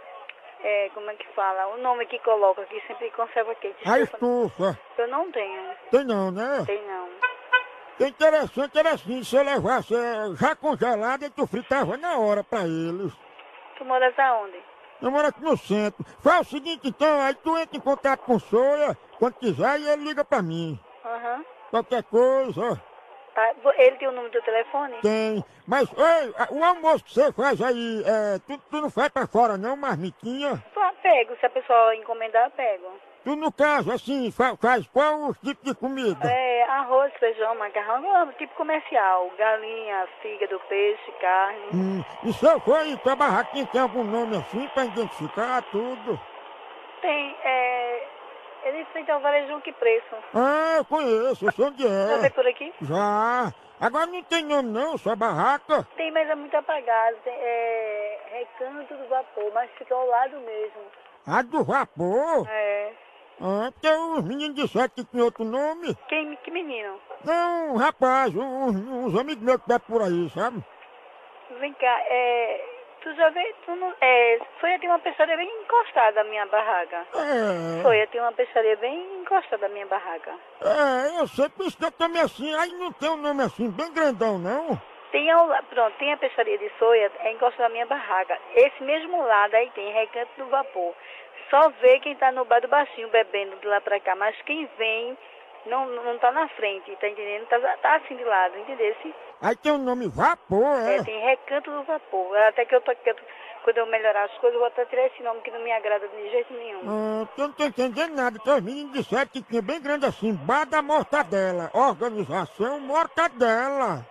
É, como é que fala? O nome que coloca aqui, sempre conserva quente.
A estufa.
Eu não tenho.
Tem não, né?
Tem não.
O interessante era assim, se eu levasse eh, já congelado, tu fritava na hora pra eles.
Tu moras aonde?
Eu moro aqui no centro. Faz o seguinte então, aí tu entra em contato com o Soia, quando quiser, e ele liga pra mim.
Aham.
Qualquer coisa.
Tá, ele tem o número do telefone?
Tem. Mas, ei, a- o almoço que você faz aí, é, tu, tu não faz pra fora não, marmitinha?
Só pego, se a pessoa encomendar, eu pego.
Tu, no caso, assim, fa- faz qual os tipos de comida?
É, arroz, feijão, macarrão, é tipo comercial. Galinha, fígado, peixe, carne.
Hum, e se eu for aí, tua barraquinha tem algum nome assim pra identificar tudo?
Tem, é... Ele frente ao Varejão Que Preço.
Ah, eu conheço, eu sei onde
Já
é.
veio por aqui?
Já. Agora não tem nome não, só barraca.
Tem, mas é muito apagado. Tem, é... Recanto do Vapor, mas fica ao lado mesmo.
A do vapor?
É.
Ah, porque os meninos disseram que tinha outro nome.
Quem, que menino?
Não, rapaz, uns, uns amigos meus que bebem por aí, sabe?
Vem cá, é... Tu já vê, tu não... É, Soia tem uma peixaria bem encostada da minha barraca.
É.
Soia tem uma peixaria bem encostada da minha barraca.
É, eu sei, por isso que eu também assim, aí não tem um nome assim, bem grandão, não?
Tem ao, la- pronto, tem a peixaria de Soia, é encostada da minha barraca. Esse mesmo lado aí tem Recanto do Vapor. Só vê quem tá no bar do baixinho bebendo de lá pra cá, mas quem vem não, não tá na frente, tá entendendo? Tá, tá assim de lado, entendesse?
Aí tem o nome Vapor, é?
É, tem Recanto do Vapor. Até que eu tô, que eu tô- quando eu melhorar as coisas, eu vou até tirar esse nome que não me agrada de jeito nenhum.
Ah, porque eu não tô entendendo nada, que os meninos disseram que tinha bem grande assim, Bar da Mortadela, Organização Mortadela.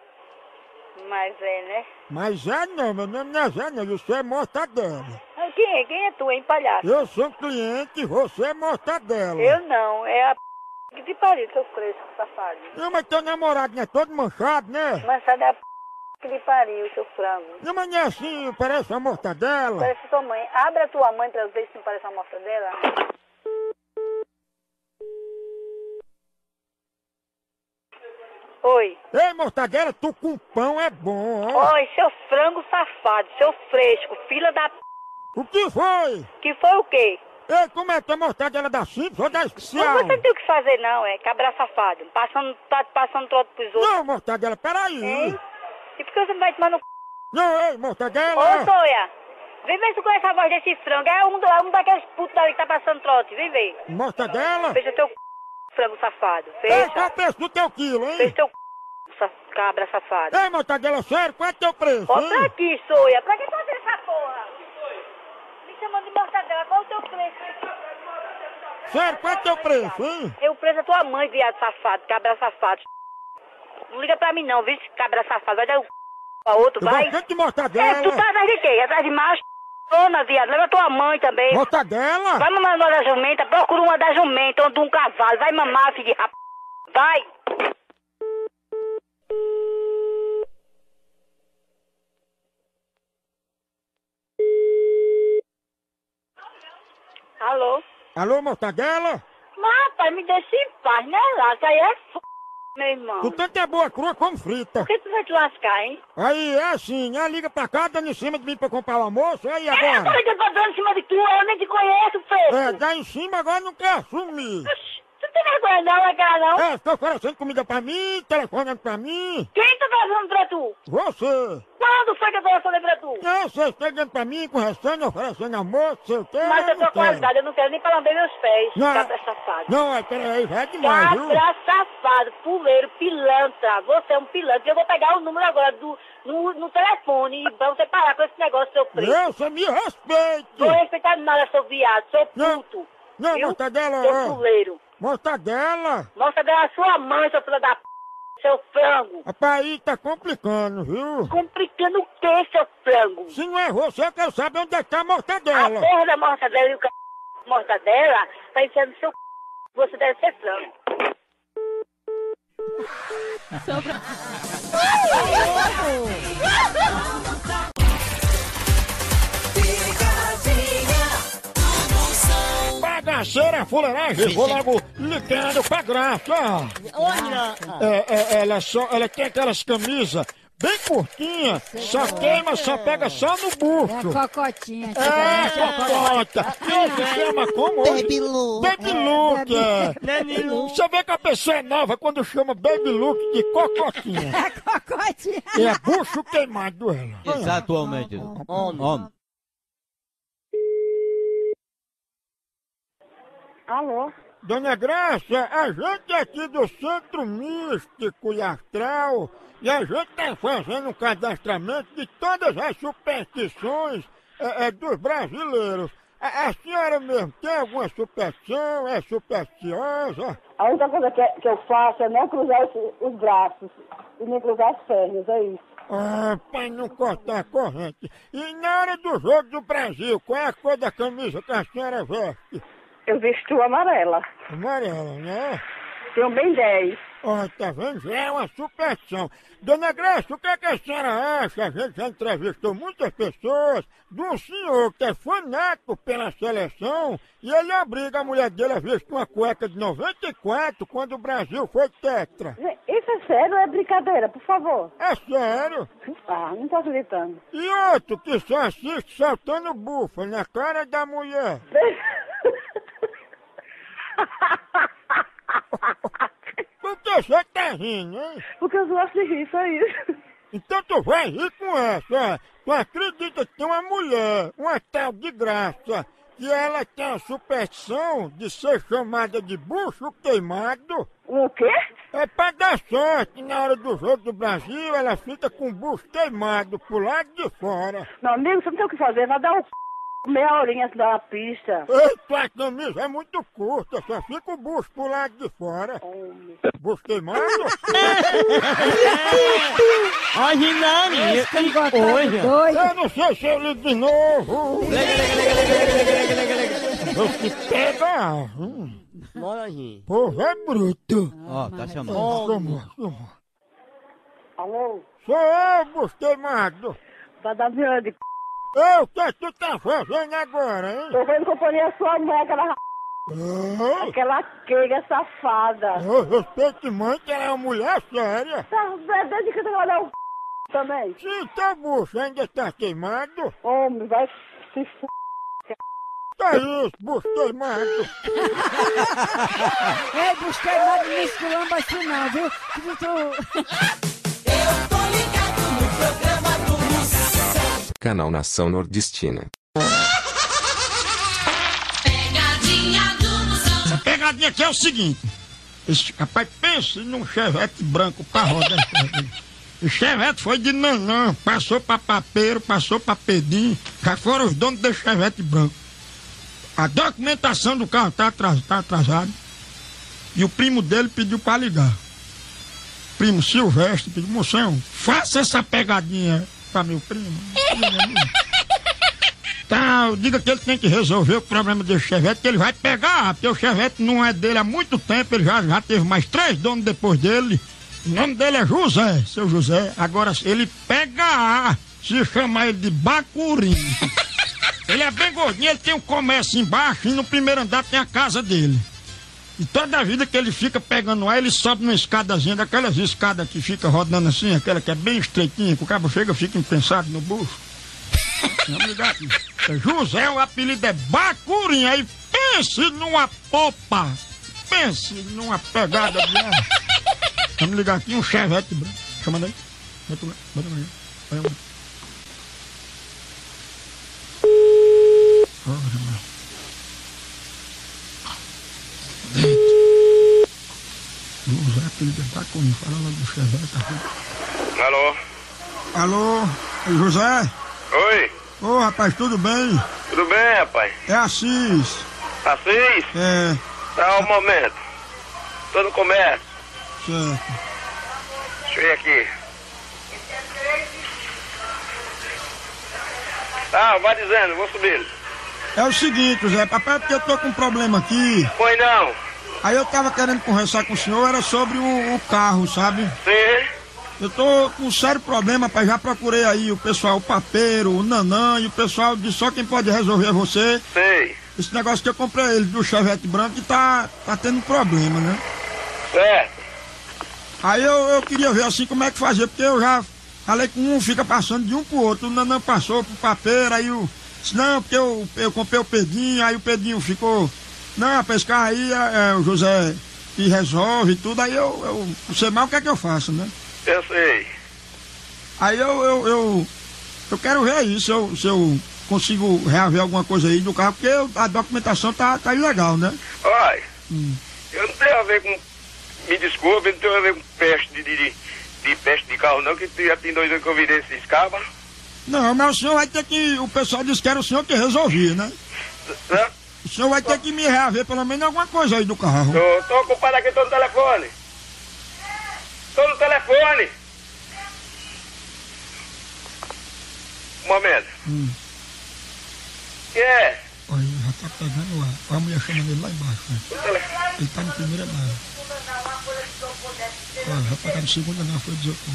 Mas é, né?
Mas é não, meu nome não é Zé não, isso é Mortadela.
Ah, Quem é? Quem é tu, hein, palhaço?
Eu sou um cliente, você é Mortadela.
Eu não, é a p... que te pariu, seu fresco, safado.
Não, mas teu namorado não é todo manchado, né?
Mas sai da p... que te pariu, seu frango.
Não, mas não é assim, parece uma mortadela.
Parece tua mãe. Abre a tua mãe pra ver se não parece uma mortadela. Oi.
Ei, mortadela, tu com pão é bom, ó.
Oi, seu frango safado, seu fresco, filha da p...
O que foi?
Que foi o quê?
Ei, como é que é mortadela da Simples ou da Especial?
Não, você tem o que fazer não, é cabra safado. Passando, tá passando trote pros outros.
Não, mortadela, peraí.
Hein? E por que você não vai tomar no c...
Não, ei, mortadela.
Ô, Soia, vem ver se tu conhece a voz desse frango. É um, do- é um daqueles putos ali que tá passando trote, vem ver.
Mortadela?
Fecha teu c... frango safado.
Ei,
Fecha.
qual é o preço do teu quilo, hein?
Fecha teu c... sa- cabra safado.
Ei, mortadela, sério, qual é o teu preço,
Ó,
hein?
pra aqui, Soia. Pra que fazer essa porra? Me chamando de mortadela. Qual é o teu preço?
Sério, qual é o teu preço, hein?
Eu preço a tua mãe, viado safado, cabra safado. Não liga pra mim não, viu? Cabra safado, vai dar o c... pra outro,
Eu
vai.
gosto de mortadela.
É, tu tá atrás de quê? Atrás de macho? Dona, viado, leva tua mãe também.
Mortadela?
Vai mamar uma da jumenta, procura uma da jumenta, ou de um cavalo. Vai mamar, filho de rap... Vai! Alô?
Alô, mortadela?
Mas, rapaz, me deixa em paz, né, lá? Isso aí é f... meu irmão.
Tu tanto é boa crua como frita.
Por que tu vai te lascar, hein?
Aí é assim, né? Liga pra cá, dando em cima de mim pra comprar o almoço, aí
Eu tô
agora?
ligando pra dando em cima de tu, eu nem te conheço, Pedro.
É, dá em cima, agora não quer assumir.
Tu não tem vergonha não, é cara não?
É, tô oferecendo comida pra mim, telefonando pra mim.
Quem tá fazendo pra tu?
Você.
Quando foi que eu tô falando pra tu?
Não, você está ligando pra mim, conversando, oferecendo almoço, sei o quê.
Mas eu tô com qualidade, eu não quero nem pra lamber meus pés,
Não.
cabra safado.
Não, é, peraí, já é demais, viu?
Cabra safado, puleiro, pilantra. Você é um pilantra. Eu vou pegar o número agora do, no, no telefone e pra você parar com esse negócio, seu preto.
Não, você me respeite.
Vou respeitar nada, seu viado, seu
Não.
puto.
Não,
viu?
mortadela,
Seu
ó.
puleiro.
Mortadela.
Mostra dela a sua mãe, seu filho da p... seu frango.
Rapaz, aí tá complicando, viu?
Complicando o quê, seu frango?
Se não é você, eu quero saber onde é que tá a
A
mortadela.
porra da mortadela e o c... mortadela tá enfiando no seu c... Você deve ser frango.
Bagaceira, fuleiragem, vou logo ligando pra graça.
Olha.
É, é, ela, só, ela tem aquelas camisas bem curtinhas, só queima, só pega só no bucho.
É cocotinha.
É, cocota. E se chama como?
Baby look.
Baby look, é.
Baby look.
Você vê que a pessoa é nova quando chama baby look de cocotinha.
É cocotinha.
É bucho queimado ela.
Exatamente. Homem.
Alô?
Dona Graça, a gente aqui do Centro Místico e Astral, e a gente está fazendo um cadastramento de todas as superstições é, é, dos brasileiros. A, a senhora mesmo tem alguma superstição? É supersticiosa?
A única coisa que, que eu faço é não cruzar os, os braços e nem cruzar as pernas, é isso.
Ah, pra não cortar a corrente. E na hora do jogo do Brasil, qual é a cor da camisa que a senhora veste?
Eu visto amarela.
Amarela, né?
Tenho bem dez.
Ó, tá vendo? Já é uma superstição. Dona Graça, o que, é que a senhora acha? A gente já entrevistou muitas pessoas de um senhor que é fanático pela seleção e ele obriga a mulher dele a vestir uma cueca de noventa e quatro quando o Brasil foi tetra.
Isso é sério ou é brincadeira, por favor?
É sério?
Ah, não tô acreditando.
E outro que só assiste soltando bufa na cara da mulher. Por que você tá rindo, hein?
Porque eu gosto de rir, só isso.
Então tu vai rir com essa. Tu acredita que tem uma mulher, uma tal de Graça, que ela tem a superstição de ser chamada de bucho queimado?
O quê?
É pra dar sorte. Na hora do jogo do Brasil, ela fica com o bucho queimado pro lado de fora.
Meu amigo, você não tem o que fazer, vai dar um c... meia horinha antes da pista.
Ei, tua camisa é muito curta, só fica o bucho pro lado de fora.
Oh,
bucho queimado?
Olha, Ginani. Olha.
Eu não sei se eu ligo de novo. Eu te pega. Hum.
Bora, gente.
Povo é bruto.
Ó, tá chamando.
Como? Como?
alô?
Sou eu, bucho queimado.
Vai dar minha de c...
Ei, o que tu tá fazendo agora, hein?
Tô vendo companhia a sua mãe, aquela r...
Ah,
aquela queiga safada.
eu respeito mãe que ela é uma mulher séria.
Tá desde que tu vai dar o c... também?
Sim, teu bucho ainda tá queimado.
Homem, vai se f...
Tá isso, bucho queimado.
Ei, bucho queimado, não esculamba assim não, viu? Que tu...
Eu tô ligado no programa do Moção.
Canal Nação Nordestina.
Pegadinha do Moção.
A pegadinha aqui é o seguinte. Esse, rapaz, pense num chevette branco pra roda. O chevette foi de nanã, passou pra papeiro, passou pra pedim. Já foram os donos desse chevette branco. A documentação do carro tá, atras, tá atrasada. E o primo dele pediu pra ligar. primo Silvestre pediu, moção, faça essa pegadinha pra meu primo. Tá, diga que ele tem que resolver o problema do Chevette, que ele vai pegar, porque o Chevette não é dele há muito tempo, ele já, já teve mais três donos depois dele. O nome dele é José, seu José. Agora, ele pega, se chama ele de Bacurim. Ele é bem gordinho, ele tem um comércio embaixo e no primeiro andar tem a casa dele. E toda a vida que ele fica pegando ar, ele sobe numa escadazinha, daquelas escadas que fica rodando assim, aquela que é bem estreitinha, que o cabo chega e fica impensado no bucho. Vamos ligar aqui. José, o apelido é Bacurim. Aí pense numa popa. Pense numa pegada de ar. Vamos ligar aqui um Chevette branco. Chama aí. Bota lá, bota lá. Olha lá. José, apelido é Bacurim. Fala lá do Chevette.
Alô?
Alô? José?
Oi?
Ô, oh, rapaz, tudo bem?
Tudo bem, rapaz?
É Assis.
Assis?
É.
Tá, um momento. Tô no comércio.
Certo.
Deixa eu ir aqui. Ah, vai dizendo, vou subir.
É o seguinte, Zé, papai, porque eu tô com um problema aqui.
Pois não.
Aí eu tava querendo conversar com o senhor, era sobre o, o carro, sabe?
Sim.
Eu tô com um sério problema, pai. Já procurei aí o pessoal, o papeiro, o Nanã, e o pessoal disse só quem pode resolver é você.
Sei.
Esse negócio que eu comprei ele do Chevette branco e tá, tá tendo problema, né?
Certo.
Aí eu, eu queria ver assim como é que fazia, porque eu já falei com um, fica passando de um pro outro. O Nanã passou pro papeiro, aí o. Disse, não, porque eu, eu comprei o Pedinho, aí o Pedinho ficou. Não, rapaz, esse carro aí é, é o José que resolve tudo, aí eu, eu não sei mais o que é que eu faço, né?
Eu sei.
Aí eu, eu, eu, eu quero ver aí se eu, se eu consigo reaver alguma coisa aí do carro, porque eu, a documentação tá, tá ilegal, né?
Olha,
hum.
eu não tenho a ver com, me desculpe, eu não tenho a ver com peste de, de, de, de peste de carro não, que já tem dois anos que eu virei esses cabas.
Não, mas o senhor vai ter que, o pessoal disse que era o senhor que resolvia, né?
Hã?
O senhor vai ter que me reaver pelo menos alguma coisa aí do carro.
Tô, tô ocupado aqui, tô no telefone. Tô no telefone. Um momento.
Hum.
Que é?
Olha, já tá pegando lá. Olha a mulher chamando ele lá embaixo. Né? Ele tá no primeiro andar. Olha, já pegar no segundo andar, foi desocupado.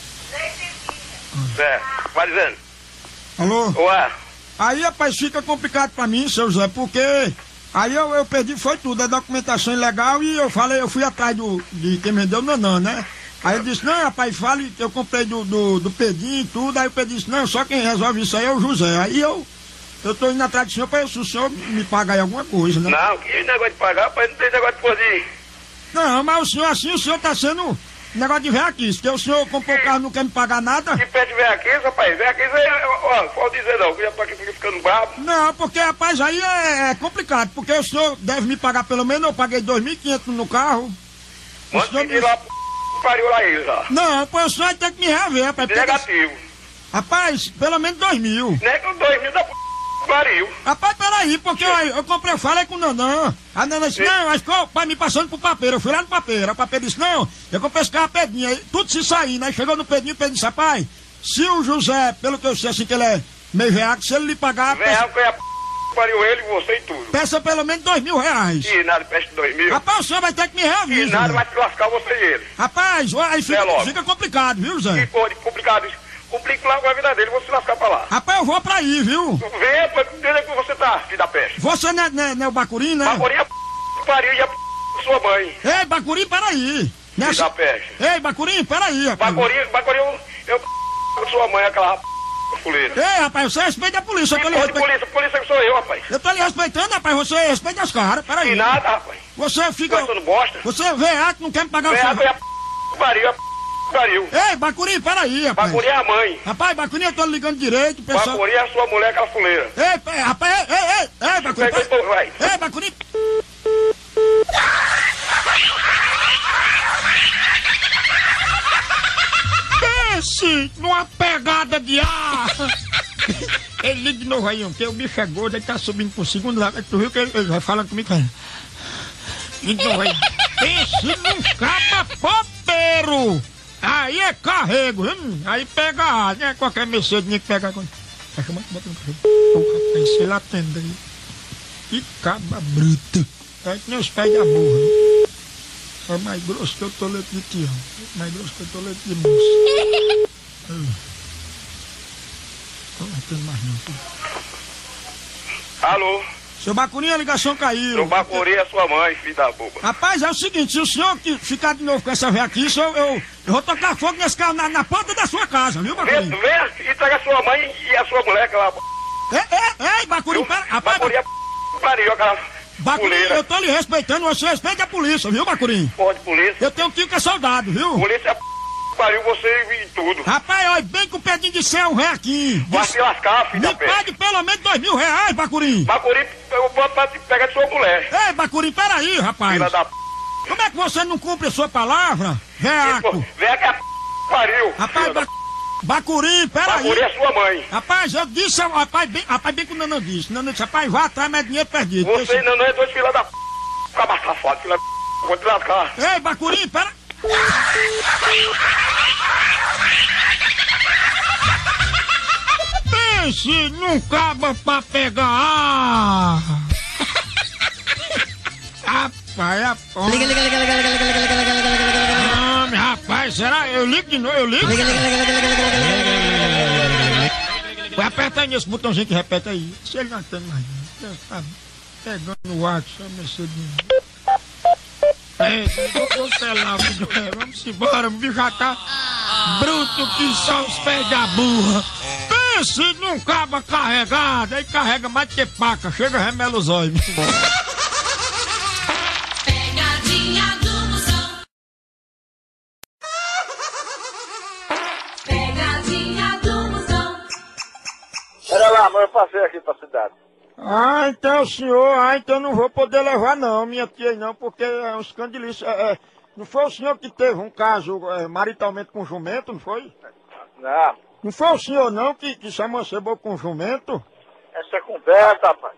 Certo, vai dizendo.
Alô?
Ué.
Aí, rapaz, fica complicado pra mim, seu Zé, porque aí eu, eu perdi, foi tudo, a documentação ilegal e eu falei, eu fui atrás do, de quem vendeu o Nanã, né? Aí ele disse, não, rapaz, fale que eu comprei do, do, do Pedinho e tudo, aí o Pedinho disse, não, só quem resolve isso aí é o José. Aí eu, eu tô indo atrás do senhor pra se o senhor me pagar aí alguma coisa, né?
Não, que negócio de pagar, rapaz, não tem negócio de fazer.
Não, mas o senhor assim, o senhor tá sendo negócio de veaquice, porque o senhor comprou o carro e não quer me pagar nada.
Que pede veaquice, rapaz, veaquice aí, ó, pode dizer não, que já tô aqui ficando bravo.
Não, porque, rapaz, aí é, é complicado, porque o senhor deve me pagar pelo menos, eu paguei dois mil e quinhentos no carro.
Manda pedir lá pro pariu lá aí, já.
Não, pois o senhor vai ter que me reaver, rapaz.
Negativo.
Rapaz, pelo menos dois mil.
Nem com dois mil da p... pariu.
Rapaz, peraí, porque eu, eu comprei, eu falei com o Nanã. A Nanã disse, não, mas ficou o pai me passando pro papeiro. Eu fui lá no papeiro. O papeiro disse, não, eu comprei esse carro Pedinho. Aí tudo se saindo. Aí chegou no Pedinho, o Pedinho disse, rapaz, se o José, pelo que eu sei assim, que ele é meio veaco, se ele lhe pagar...
Veaco peça... é a p... pariu ele, você e tudo.
Peça pelo menos dois mil reais.
E nada, peça dois mil.
Rapaz, o senhor vai ter que me reaver.
E nada, vai te lascar você e ele.
Rapaz, aí fica,
é
fica complicado, viu, Zé?
Que porra de complicado isso. Complica lá com a vida dele, vou se lascar pra lá.
Rapaz, eu vou pra aí, viu?
Vem, pra onde é que você tá, filho da peste?
Você não é, não é, não é o Bacurim, né?
Bacurim é a p... pariu e a p... sua mãe.
Ei, Bacurim, peraí.
Filho da peste.
Ei, Bacurim, peraí, rapaz.
Bacurim, Bacurim, eu... eu p... sua mãe, aquela fuleira.
Ei, rapaz, você respeita a polícia.
Que
eu
porra
respe...
de polícia? Polícia que sou eu, rapaz.
Eu tô lhe respeitando, rapaz, você respeita as caras, peraí.
E nada, rapaz.
Você fica...
Você não bosta?
Você vê a que não quer me pagar
vê
o seu...
Vê a p... pariu, a p... pariu.
Ei, Bacurim, peraí, rapaz.
Bacurim é a mãe.
Rapaz, Bacurim, eu tô ligando direito, pessoal.
Bacurim é a sua mulher, aquela fuleira.
Ei, pé, rapaz, ei, ei, ei, ei, Bacurim.
Pega,
pera...
vai.
Ei, Bacurim. Pense numa pegada de ar. Ele liga de novo aí, porque o bicho é gordo, ele tá subindo pro segundo lado. Tu viu que ele, ele vai falando comigo, cara? Liga de novo aí. Pense num caba pop. desespero. Aí é carrego, hum, aí pega a asa, né? Qualquer mercedinha que pega agora. Tá chamando, bota no carrego. Então, se ele atender. Que caba bruta. É que nem os pés da burra. É mais grosso que o tolete de tião. Mais grosso que o tolete de moça. Não tem mais não.
Alô?
Seu Bacurinha, a ligação caiu.
Seu Bacuri é sua mãe, filho da boba.
Rapaz, é o seguinte, se o senhor que ficar de novo com essa véia aqui, eu, eu, eu vou tocar fogo nesse carro na, na porta da sua casa, viu, Bacuri?
Vem, vem e traga a sua mãe e a sua moleque lá.
Ei, ei, ei, Bacuri, pera, rapaz.
Bacuri é pariu, aquela
Bacurim, eu tô lhe respeitando, você respeita a polícia, viu, Bacurim?
Pode, polícia.
Eu tenho um tio que é soldado, viu?
Polícia é pariu você e tudo.
Rapaz, olha, bem com o pedinho de céu, um ré aqui.
Vai se lascar, filho
Me
da pé.
pague pelo menos dois mil reais, Bacurim.
Bacurim, eu vou pra te pegar de sua mulher.
Ei, Bacurim, peraí, rapaz.
Filha da p...
Como é que você não cumpre a sua palavra? Reaco.
Vem que a p... pariu.
Rapaz, ba... Bacurim, peraí.
Bacurim é sua mãe.
Rapaz, eu disse, rapaz, bem, rapaz, bem que o Nanã disse. Nanã disse, rapaz, vá atrás, mas é dinheiro perdido.
Você e Nanã é dois filha da p... Acaba safado, filha da p... Vou te lascar.
Ei, Bacurim, pera... Pense num cabo pra pegar. Rapaz, rapaz.
Liga, liga, liga, liga, liga, liga, liga, liga, liga, liga, liga, liga, liga.
Homem, rapaz, será? Eu ligo de novo, eu ligo?
Liga, liga, liga, liga, liga, liga, liga, liga.
Vai apertar aí nesse botãozinho que repete aí. Se ele não tem mais, Deus tá pegando no WhatsApp, Mercedes. É, vou cancelar, vamos embora, o bicho já tá bruto que só os pés da burra. Pense num cabo carregado, aí carrega mais que paca, chega remela os olhos.
Pegadinha do Moção. Pegadinha do Moção.
Pera lá, amor, eu passei aqui pra cidade.
Ah, então, senhor, ah, então eu não vou poder levar não, minha tia não, porque é um escandalista. É, é, não foi o senhor que teve um caso é, maritalmente com jumento, não foi?
Não.
Não foi o senhor não que, que se amancebou com jumento?
Essa é conversa, rapaz.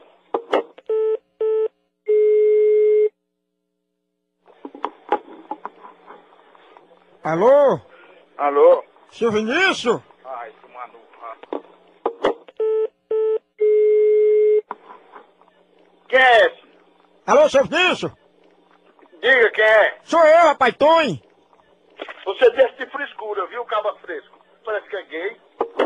Alô?
Alô?
Seu Vinícius?
Ai, que maluco. Quem é esse?
Alô, seu Vinícius?
Diga quem é.
Sou eu, rapaz, Tony.
Você desse de frescura, viu, caba fresco? Parece que é gay.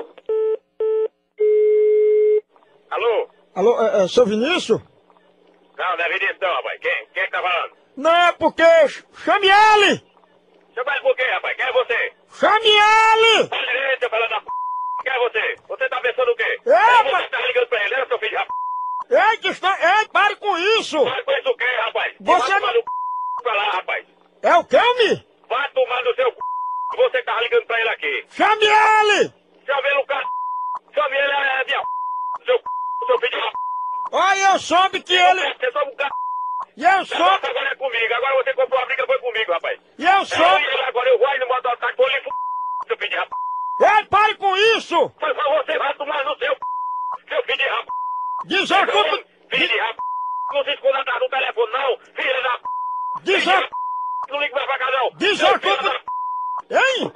Alô?
Alô, é, é, seu Vinícius?
Não, não é Vinícius não, rapaz. Quem? Quem que tá falando?
Não, é porque... Chame ele!
Chama ele por quê, rapaz? Quem é você?
Chame ele!
Tá direito, falando da p... Quem é você? Você tá pensando o quê?
É,
Você
mas...
tá ligando pra ele, né, seu filho de rapaz?
Ei, que está... Ei, pare com isso!
Vai com isso o quê, rapaz?
Você
Vai
não...
tomar no c... pra lá, rapaz.
É o que, me?
Vai tomar no seu c... Você que tava ligando pra ele aqui.
Chame ele!
Chame ele o cara... Chame ele a minha... Seu c... Seu filho de rapaz.
Olha, eu soube que ele...
Você soube um cara...
E eu soube...
Agora é comigo. Agora você comprou a briga, foi comigo, rapaz.
E eu soube...
Eu, agora eu vou aí no mototáxi, vou lhe f... Seu filho de rapaz.
Ei, pare com isso!
Mas você vai tomar no seu c... Seu filho de rapaz.
Desocupa...
Filho de rapaz. Não se esconda atrás do telefone, não. Filho da p...
Desocupa...
Não liga mais pra cá, não.
Desocupa... Hein?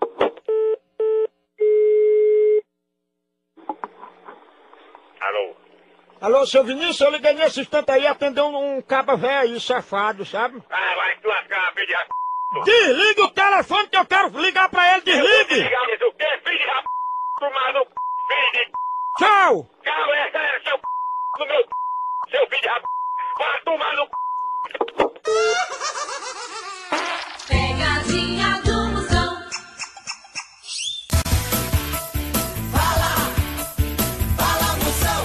Alô?
Alô, seu Vinícius, eu liguei nesse instante aí, atendeu um, um caba velho aí, safado, sabe?
Ah, vai te lascar, filho de rapaz.
Desliga o telefone que eu quero ligar pra ele, desligue!
Desliga isso, o quê? Filho de rapaz. Tomar no c... Filho de...
Tchau!
Tchau, esse é seu c... No meu c... Seu filho de rapaz. Vai tomar no c...
Pegadinha do Moção. Fala, fala, Moção.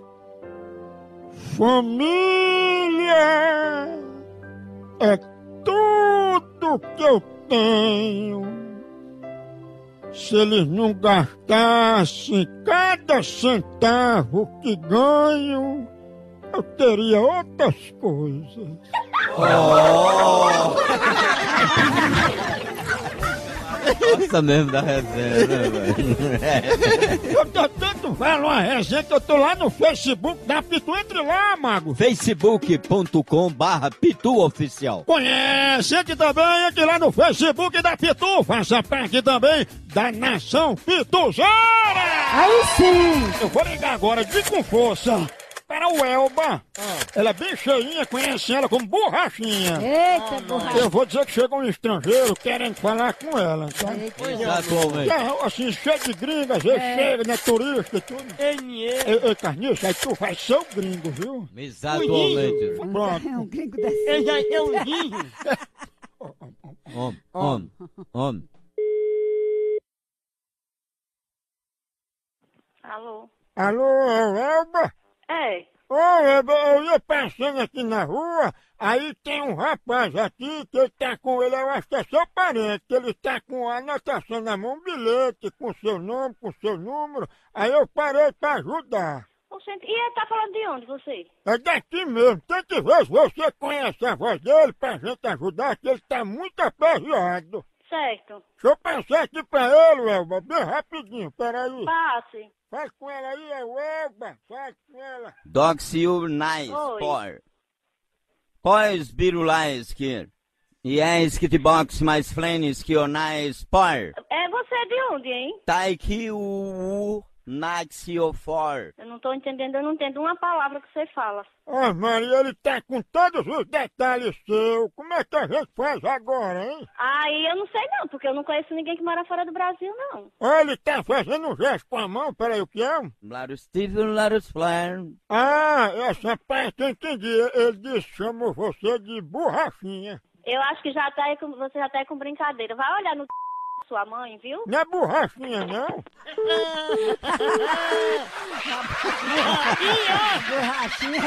Família é tudo que eu tenho. Se eles não gastassem cada centavo que ganho, eu teria outras coisas.
Oh. Nossa mesmo da resenha, né, velho?
Eu tô tanto não vai lá, resenha que eu tô lá no Facebook da Pitu, entre lá, mago.
facebook ponto com barra Pitu Oficial.
Conhece, entre também, entre lá no Facebook da Pitu, faça parte também da Nação Pituzeira.
Aí sim.
Eu vou ligar agora, de com força. Para o Elba, ela é bem cheinha, conhece ela como borrachinha.
Eita, borrachinha.
Eu vou dizer que chega um estrangeiro querendo falar com ela. Então,
Exatamente.
é, assim, cheio de gringo, às vezes
É.
chega, né, turista e tudo. Ei, ei, Carniça, aí tu faz seu gringo, viu?
Exatamente.
Pronto.
É um gringo desse.
Eu já tenho um gringo.
Homem, homem, homem.
Alô?
Alô, é o Elba?
É.
Ô, Elba, eu ia passando aqui na rua, aí tem um rapaz aqui que ele tá com ele, eu acho que é seu parente, que ele tá com a anotação na mão, um bilhete com seu nome, com seu número, aí eu parei pra ajudar.
Oxente, e ele tá falando de onde, você?
É daqui mesmo, tente ver se você conhece a voz dele pra gente ajudar, que ele tá muito aperreado.
Certo.
Deixa eu passar aqui pra ele, Elba, bem rapidinho, peraí.
Passe.
Faz com ela aí, é o Elba, faz com ela.
Dogs you nice,
Oi.
por. Pois birulais que. E é que box mais flenes que o nice, por.
É você de onde, hein?
Tai que o naxio for.
Eu não tô entendendo, eu não entendo uma palavra que você fala.
Ó, Maria, ele tá com todos os detalhes seus. Como é que a gente faz agora, hein?
Aí eu não sei não, porque eu não conheço ninguém que mora fora do Brasil, não.
Ó, ele tá fazendo um gesto com a mão, peraí, o que é?
Larus Steven, Larus Flair.
Ah, essa parte eu entendi. Ele disse, chamou você de borrachinha.
Eu acho que já tá aí com, você já tá aí com brincadeira. Vai olhar no sua mãe, viu?
Não é borrachinha, não?
Borrachinha.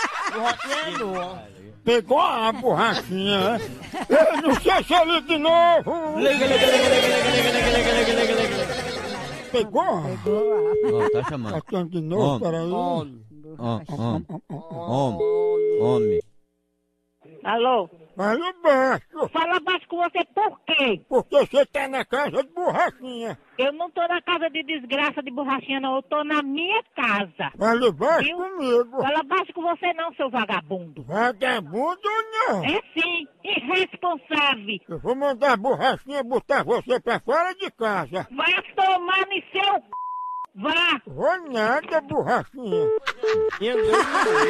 Pegou a borrachinha, né? Eu não sei se eu ligo de novo.
Liga, liga, liga, liga, liga, liga, liga, liga, liga, liga, liga.
Pegou?
Ó, tá chamando.
Tá chamando de novo,
Homem.
peraí.
Homem, homem, homem, homem.
Alô?
Fala baixo.
Fala baixo com você por quê?
Porque você tá na casa de borrachinha.
Eu não tô na casa de desgraça de borrachinha, não. Eu tô na minha casa.
Fala baixo
Viu?
comigo.
Fala baixo com você não, seu vagabundo.
Vagabundo não.
É sim, irresponsável.
Eu vou mandar a borrachinha botar você pra fora de casa.
Vai tomar no seu c... Vá.
Vou nada, borrachinha.
Eu não.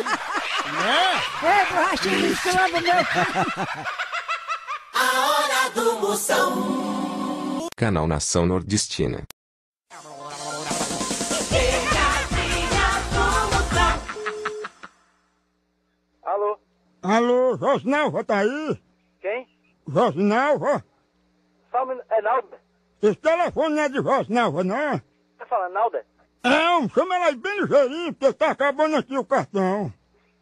Ei, borrachinha, me esculamba meu.
A hora do Moção.
Canal Nação Nordestina.
Pegadinha do Moção.
Alô?
Alô, Rosnalva tá aí?
Quem?
Rosnalva?
Só um minuto. É Nalda?
Esse telefone não é de Rosnalva, não?
Tá falando Nalda?
É, um, chama ela aí bem ligeirinho, porque tá acabando aqui o cartão.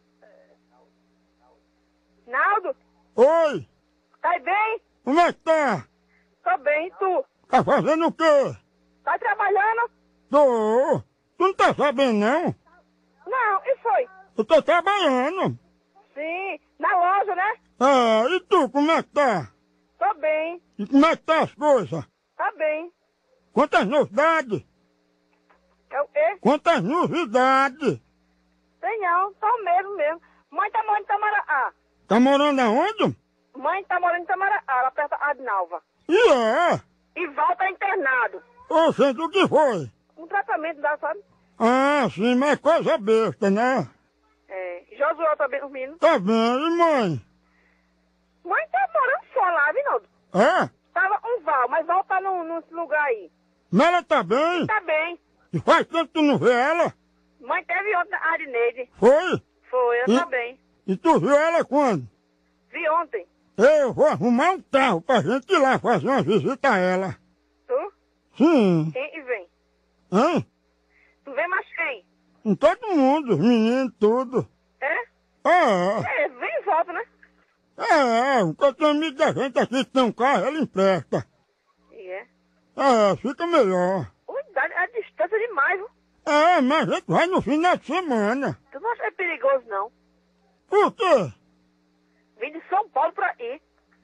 Naldo,
Oi,
tá bem?
como é que tá?
Tô bem, e tu?
Tá fazendo o quê?
Tá trabalhando?
Tô. Tu não tá sabendo, não?
Não, e foi?
Eu tô trabalhando.
Sim, na loja, né?
Ah, e tu, como é que tá?
Tô bem,
E como é que tá as coisas?
tá bem.
Quantas novidades?
Eu, e?
Quantas novidades?
Tem não, só mesmo mesmo. Mãe tá morando em Tamaraá.
Tá morando aonde?
Mãe tá morando em Tamaraá, lá perto da Adnalva.
E é?
E volta internado.
Ô, gente, o que foi?
Um tratamento dá, sabe?
Ah, sim, mas é coisa besta, né?
É, Josué tá bem dormindo.
Tá bem, e mãe?
Mãe tá morando fora lá, Vinaldo.
É?
Tava um Val, mas Val tá num, num lugar aí.
Mas ela tá bem?
Tá bem.
E faz tempo que tu não vê ela?
Mãe teve ontem na Arineide.
Foi?
Foi, ela
E-
tá bem.
E tu viu ela quando?
Vi ontem.
Eu vou arrumar um carro pra gente ir lá fazer uma visita a ela.
Tu?
Sim.
Quem e vem?
Hein?
Tu vem mais quem?
Com todo mundo, os meninos, tudo.
É?
É,
É, vem e volta, né?
é, porque eu tenho amigo da gente aqui que tem um carro, ele empresta.
E é?
É, fica melhor.
Cuidado, é distância demais, viu?
É, mas a gente vai no final de semana.
Tu não acha que é perigoso, não?
Por quê?
Vim de São Paulo pra ir.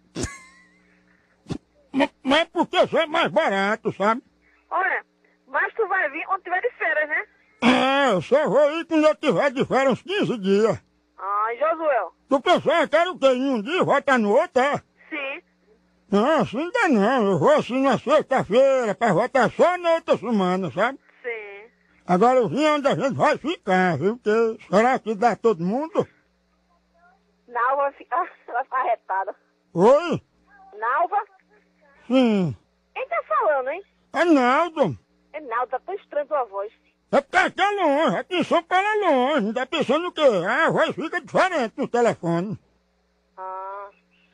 M- Mas porque isso é mais barato, sabe?
Olha, mas tu vai vir onde tiver de férias, né?
É, eu só vou ir quando eu tiver de férias uns quinze dias.
Ah, e Josuel?
Tu pensava que era o quê? Em um dia e volta no outro, é?
Sim.
Não, assim ainda não. Eu vou assim na sexta-feira pra voltar só na outra semana, sabe?
Sim.
Agora eu vim onde a gente vai ficar, viu? Porque será que dá todo mundo?
Nalva vai ficar, vai ficar arretada.
Oi?
Nalva?
Sim.
Quem tá falando, hein?
É Naldo.
É Naldo, tá tão estranho tua voz.
É porque aqui é longe, aqui em São Paulo é longe. Não tá pensando o quê? Ah, a voz fica diferente no telefone.
Ah.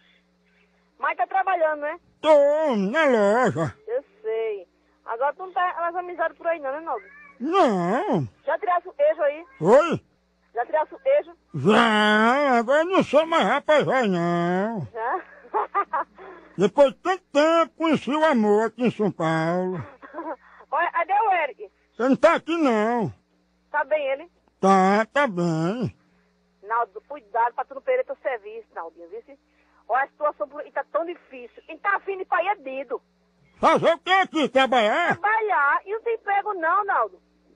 Mas tá trabalhando, né?
Tô na loja.
Eu sei. Agora tu não tá mais amizade por aí não, né, Naldo?
Não.
Já tirasse o eixo aí?
Oi?
Já tirasse o eixo?
Já, agora eu não sou mais rapaz, vai não.
Já?
Depois de tanto tempo conheci o amor aqui em São Paulo.
Olha, cadê o Eric?
Você não tá aqui não.
Tá bem ele?
Tá, tá bem.
Naldo, cuidado pra tu não perder teu serviço, Naldinho, viu? se- Olha, a situação por aí tá tão difícil. E tá afim de pra ir é dedo.
Fazer o que aqui? Trabalhar?
Trabalhar. E não tem emprego não, Naldo.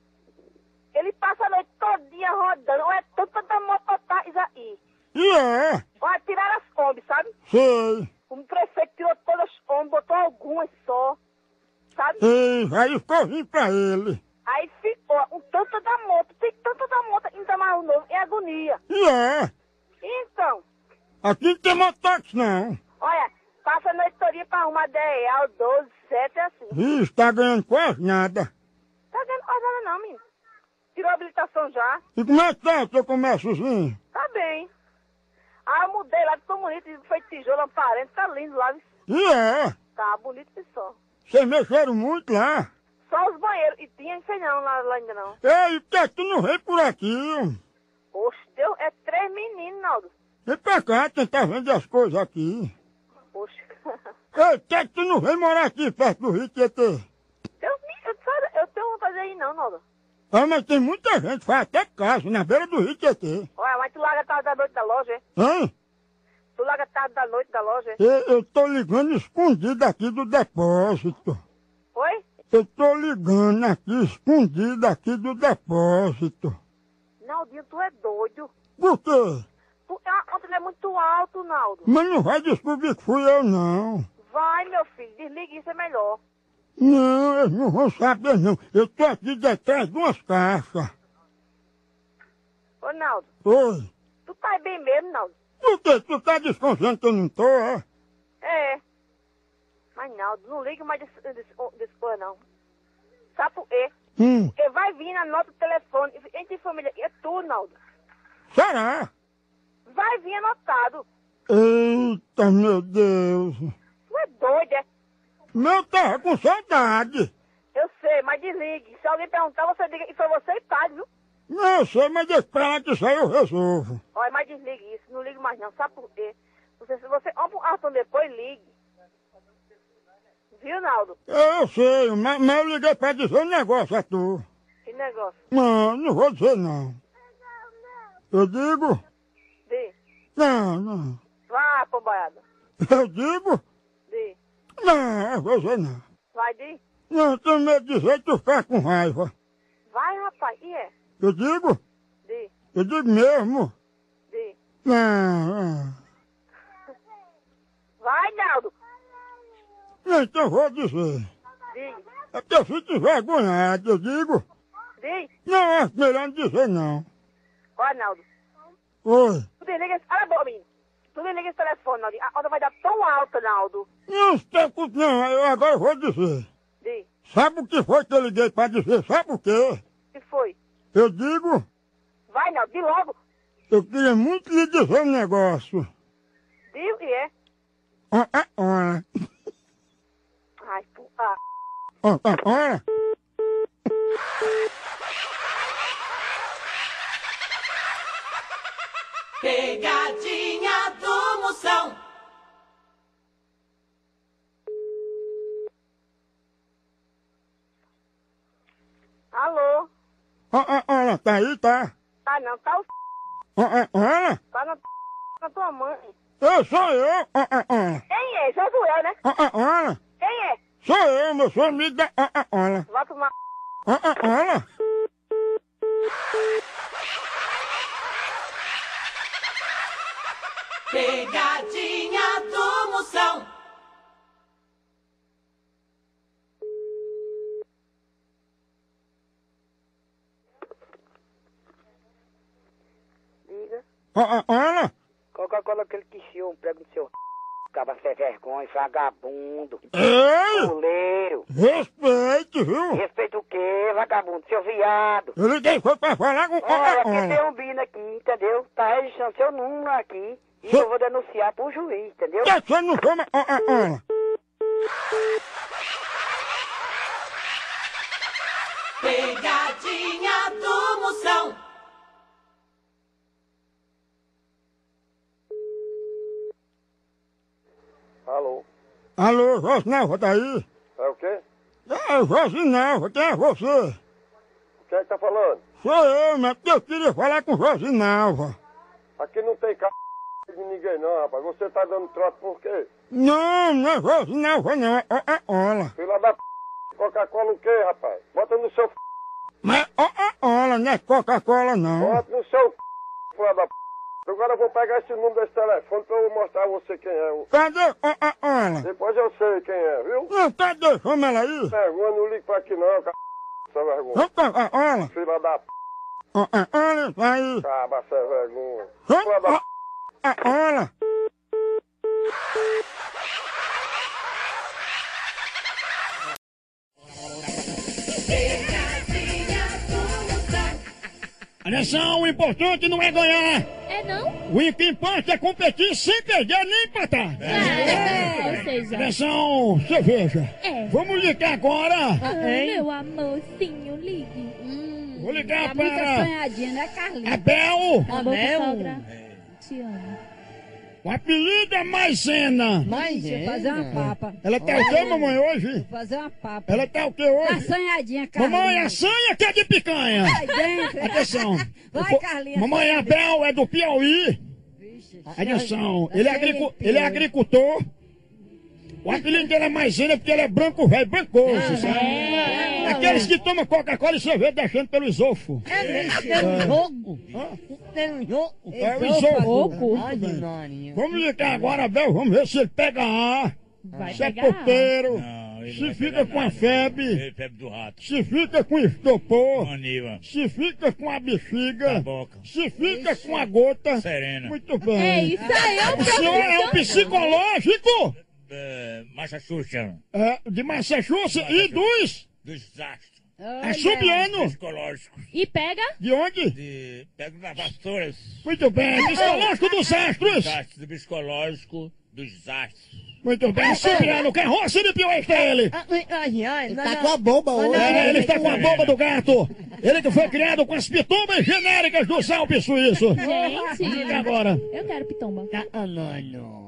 Ele passa a noite todinha rodando. Olha, tanta da mototários aí.
E é?
Olha, tiraram as Kombi, sabe?
Sei.
O prefeito tirou todas as Kombi, botou algumas só. Sabe?
Ei, aí ficou ruim pra ele.
Aí ficou um tanto da moto. Tem tanto da moto, ainda mais o novo. É agonia.
E é?
Então,
Aqui não tem mototáxi não.
olha, passa a noite todinha pra arrumar dez reais, doze, sete, é assim.
Vixe, tá ganhando quase nada.
Tá ganhando quase nada não, menino. Tirou a habilitação já.
E como é que tá o seu comérciozinho?
Tá bem. Ah, eu mudei lá, ficou bonito, feito tijolo, aparente, tá lindo lá.
E é?
Tá bonito que só.
Vocês mexeram muito lá.
Só os banheiros. E tinha, não sei não, lá, lá ainda não.
Ei, por que tu não vem por aqui?
Oxe, deu, é três meninos, Naldo.
Vem pra cá tentar vender as coisas aqui.
Oxe.
Ei, por que tu não vem morar aqui perto do Rio Tietê?
Eu, eu, sabe, eu tenho vontade de ir não, Naldo.
Ah, mas tem muita gente, faz até casa na beira do Rio Tietê.
Olha, mas tu larga tarde da noite da loja, é?
Hein?
Tu larga tarde da noite da loja, é?
Eu, eu tô ligando escondido aqui do depósito.
Oi?
Eu tô ligando aqui escondido aqui do depósito.
Naldinho, tu é doido.
Por quê?
Tu, a conta é muito alto, Naldo.
Mas não vai descobrir que fui eu não.
Vai, meu filho, desliga isso, é melhor.
Não, eles não vão saber não. Eu tô aqui detrás de umas caixas.
Ô, Naldo,
Oi.
tu tá bem mesmo, Naldo?
Por quê? Tu tá desconfiando que eu não tô, é?
É. Mas, Naldo, não liga mais desse, desse, desse coisa, não. Sabe por quê?
Hum.
Porque vai vir na nota do telefone. Entre família, é tu, Naldo.
Será?
Vai vir anotado.
Eita, meu Deus.
Tu é doido, é?
Meu, tava com saudade.
Eu sei, mas desligue. Se alguém perguntar, você diga que foi você e pai, viu?
Não, eu sei, mas deixa pra lá que isso aí eu resolvo.
Olha, mas desligue isso. Não ligue mais, não. Sabe por quê? Você, se você abre o cartão depois, ligue. Viu, Naldo?
Eu sei, mas, mas eu liguei pra dizer um negócio a tu.
Que negócio?
Não, não vou dizer não. Eu digo?
Dê.
Não, não.
Vai, pombaiada.
Eu digo?
Dê.
Não, eu vou dizer não.
Vai, Dê.
Não, tenho medo de dizer que tu ficar com raiva.
Vai, rapaz. E é?
Eu digo?
Dê.
Eu digo mesmo.
Dê.
Não, não.
Vai, Naldo.
Não, então eu vou dizer.
Dê.
É que eu fico envergonhado, eu digo.
Dê.
Não, é melhor não dizer não.
Olha, Naldo.
Oi.
Tu desliga esse... Olha a boca, menino. Tu desliga esse telefone, Naldo. A onda vai dar tão alta, Naldo.
Não se preocupe não, eu agora vou dizer.
Dê.
Sabe o que foi que eu liguei pra dizer? Sabe o quê?
O que foi?
Eu digo,
Vai, Naldo. De logo.
eu queria muito lhe dizer um negócio.
Diz o que é?
Ó, ó, ó.
Ai, puta.
Ó, ó, ó.
Pegadinha do Moção.
Alô?
Ó, ó, ó, ela tá aí, tá?
Tá não, tá o...
Ó, ó, ó, ela.
Tá na... na tua mãe.
Eu sou eu, ó, ó, ó.
Quem é? Josué, né?
Ó, ó, ó, ela.
Quem é?
Sou eu, meu sou amigo da ó, ó, ó, ela.
Vai tomar...
Ó, ó, ó, ela.
Pegadinha do Moção.
Diga.
Ó, ó, Ana?
Coca-Cola aquele que chiou um prego no seu caba sem vergonha, vagabundo.
Ei!
Fuleiro.
Respeite, viu?
Respeita o quê, vagabundo? Seu viado.
Eu liguei foi pra falar com
Olha,
a
aqui
Ana.
tem um bino aqui, entendeu? Tá registrando seu número aqui. E
Cê-
eu vou denunciar pro juiz, entendeu?
Por que você não chama a a- Ana?
Pegadinha do Moção.
Alô?
Alô, Josinalva, tá aí?
É o quê?
É, Josinalva, quem é você?
Quem é que tá falando?
Sou eu, mas eu queria falar com Josinalva.
Aqui não tem c... de ninguém não, rapaz. Você tá dando trote por quê?
Não, não é Josinalva não, é a Ola.
Filha da p... Coca-Cola o quê, rapaz? Bota no seu c...
Mas é a Ola, não é Coca-Cola não.
Bota no seu c... filha da p... Agora eu vou pegar esse número desse telefone pra eu mostrar a você quem é. o-
Cadê a a Ola?
Depois eu sei quem é, viu?
Não, cadê? Chama ela aí.
Vergonha, não liga pra aqui não, c... sem vergonha.
Vamos a Ola.
Filha da p...
Ó, a Ola, tá aí.
Caba sem vergonha. Filha da
Chama
p...
a Ola. Atenção, o importante não é ganhar.
É não?
O que importa é competir sem perder nem empatar.
É, ou seja...
Atenção, cerveja.
É.
Vamos ligar agora.
Ah, meu amorzinho, ligue. Hum,
Vou ligar
Tá muito
para
sonhadinha, né, Carlinhos?
Abel.
Tá bom, sogra? Te amo.
O apelido é Maisena.
Deixa eu fazer uma papa.
Ela tá o quê, mamãe, hoje?
Vou fazer uma papa.
Ela tá o quê
Tá
hoje?
sonhadinha, Carlinhos.
Mamãe, a sanha que é de picanha.
Vai dentro.
Atenção.
Vai, Carlinhos.
Mamãe Abel é do Piauí. Atenção, ele é, agricu- ele é agricultor. O apelido dele é Maisena porque ele é branco velho, brancoso, sabe?
É.
Aqueles que tomam Coca-Cola e cerveja deixando pelo esofo.
É jogo. Tem um jogo.
É o isofo.
Ai, Maria.
Vamos ligar agora, Abel, vamos ver se ele pega A.
Vai
Se é
pegar.
copeiro.
Não, ele
Se
vai
fica
pegar
com a
nada.
febre.
Ele febre do rato.
Se fica com estopor.
Maniva.
Se fica com a bexiga.
Da boca.
Se fica com a gota.
Serena.
Muito bem.
É isso aí, é o
O senhor é um psicológico
É, Massachusetts.
é, de Massachusetts e dos
Dos astros.
é subiano.
Psicológicos.
E pega?
De onde?
De... Pego nas vassouras.
Muito bem. Psicológico dos astros.
Dos astros. Do psicológico dos astros.
Muito bem. Subiano. Que roça de pior é ele?
Ai, ai,
Ele
não,
tá
não.
com a bomba hoje.
É, ele está com a bomba do gato. Ele que foi criado com as pitumbas genéricas dos Alpes suíços.
Gente,
E agora?
eu quero pitomba.
Tá, ah, não, não.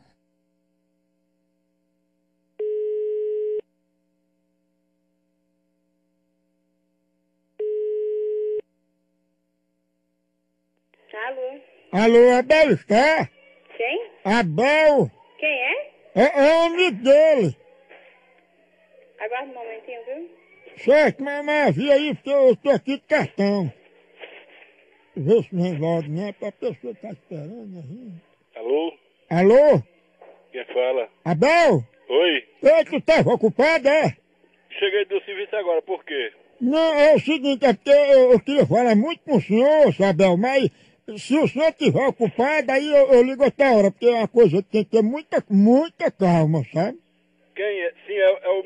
Alô?
Alô, Abel está?
Quem?
Abel.
Quem é?
É, é o amigo dele.
Aguarda um momentinho, viu?
Certo, mas, mas avia aí, porque eu tô aqui de cartão. Vê se vem logo, né? Pra pessoa tá esperando aí.
Alô?
Alô?
Quem fala?
Abel?
Oi?
Ei, tu tava ocupado, é?
Cheguei do serviço agora, por quê?
Não, é o seguinte, é porque eu, eu queria falar muito com o senhor, Abel, mas se o senhor estiver ocupado, aí eu, eu ligo outra hora, porque é uma coisa que tem que ter muita, muita calma, sabe?
Quem é? Sim, é, é o...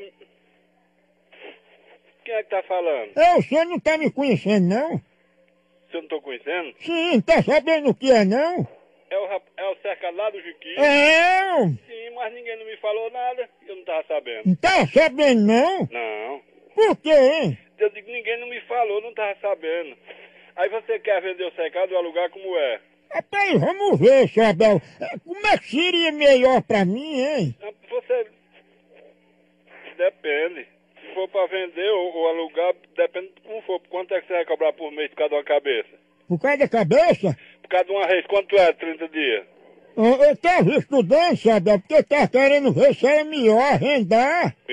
Quem é que tá falando?
É, o senhor não tá me conhecendo, não?
Você não tô conhecendo?
Sim, tá sabendo o que é, não?
É o, rap... é o cercado lá do Jiquinho?
É, eu-
Sim, mas ninguém não me falou nada, eu não tava sabendo.
não tá sabendo, não?
Não.
Por quê, hein?
Eu digo, ninguém não me falou, não tava sabendo. Aí você quer vender o cercado ou alugar como é?
Rapaz, vamos ver, seu Abel. É, como é que seria melhor pra mim, hein?
Você... Depende. Se for pra vender ou, ou alugar, depende de como for. Quanto é que você vai cobrar por mês por cada uma cabeça?
Por causa da cabeça?
Por cada uma vez, quanto é? trinta dias?
Eu, eu tava estudando, sabe? Porque eu tava querendo ver se era melhor arrendar
Sim.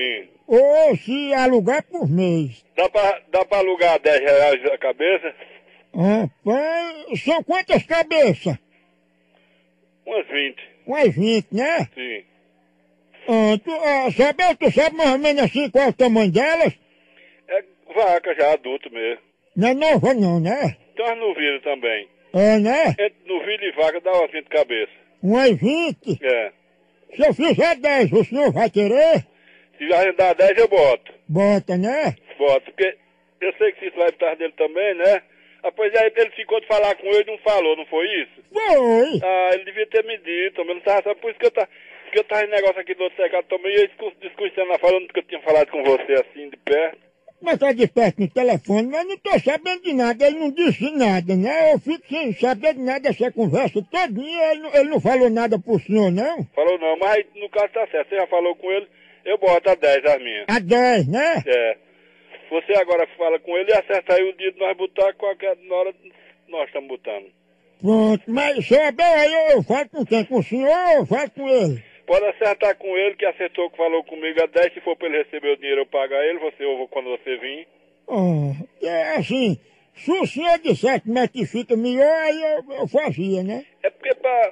ou se alugar por mês.
Dá pra, dá pra alugar dez reais a cabeça?
Rapaz, são quantas cabeças?
Umas vinte.
Umas vinte, né?
Sim.
Ah, tu, ah, sabe, tu sabe mais ou menos assim qual é o tamanho delas?
É vaca já, adulto mesmo.
Não é nova não, né?
Tem umas novilhas também.
É, né?
Entre novilha e vaca dá umas vinte cabeças.
Umas vinte?
É.
Se eu fizer dez, o senhor vai querer?
Se arrendar dez eu boto.
Bota, né?
Boto, porque eu sei que isso vai estar dele também, né? Ah, pois aí ele ficou de falar com ele e não falou, não foi isso?
Foi!
Ah, ele devia ter me dito, mas não tava sabendo, por isso que eu tava, que eu tava em negócio aqui do outro secado também, e eu discussando lá, falando que eu tinha falado com você assim, de perto.
Mas tá de perto no telefone, mas não tô sabendo de nada, ele não disse nada, né? Eu fico sem saber de nada dessa conversa todinha, ele não, ele não falou nada pro senhor, não?
Falou não, mas aí, no caso tá certo, você já falou com ele, eu boto a dez as minhas.
A dez, né?
É. Você agora fala com ele e acerta aí o dia de nós botar, qualquer hora nós estamos botando.
Pronto, mas senhor, bem, aí eu, eu falo com quem? Com o senhor ou eu falo com ele?
Pode acertar com ele, que acertou que falou comigo a dez, se for pra ele receber o dinheiro eu pagar ele, você ouve quando você vir.
Ah, é assim, se o senhor disser como é que fica melhor, aí eu, eu fazia, né?
É porque pra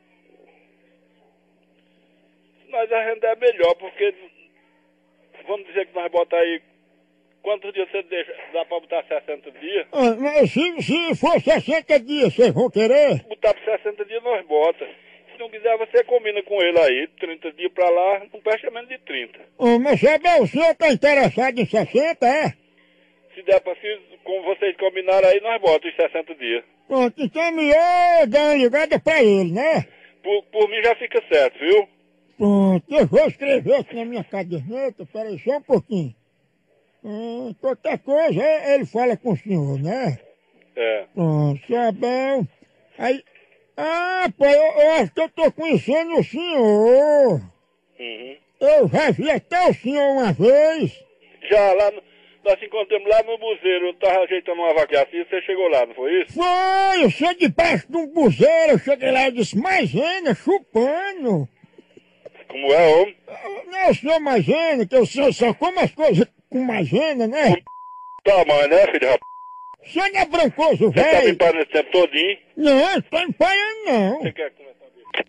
nós arrendar é melhor, porque vamos dizer que nós botar aí, quantos dias você deixa? Dá pra botar sessenta dias?
Ah, mas se, se for sessenta dias, vocês vão querer?
Botar por sessenta dias nós bota. Se não quiser, você combina com ele aí, trinta dias pra lá, não presta menos de trinta.
Ah, mas sabe, o senhor tá interessado em sessenta, é?
Se der pra, se, como vocês combinaram aí, nós botamos os sessenta dias.
Pronto, então é melhor dar uma ligada pra ele, né?
Por, por mim já fica certo, viu?
Pronto, eu vou escrever aqui na minha caderneta, peraí só um pouquinho. Hum, qualquer coisa, ele fala com o senhor, né?
É.
Pronto, tá bom. Aí, ah, pô, eu, eu acho que eu tô conhecendo o senhor.
Uhum.
Eu já vi até o senhor uma vez.
Já lá, no, nós se encontramos lá no buzeiro, eu tava ajeitando uma vaqueacinha, você chegou lá, não foi isso?
Foi, eu sou debaixo de um buzeiro, eu cheguei lá e disse, Maisena, chupando.
Como é, homem?
Não é o senhor Maisena, que o senhor só come as coisas com Maisena, né?
Tamanho, né, filho de rapaz?
O senhor não é brancoso,
velho? Você tá me empanando esse tempo todinho?
Não, não tô empanhando, não.
Você quer começar a ver?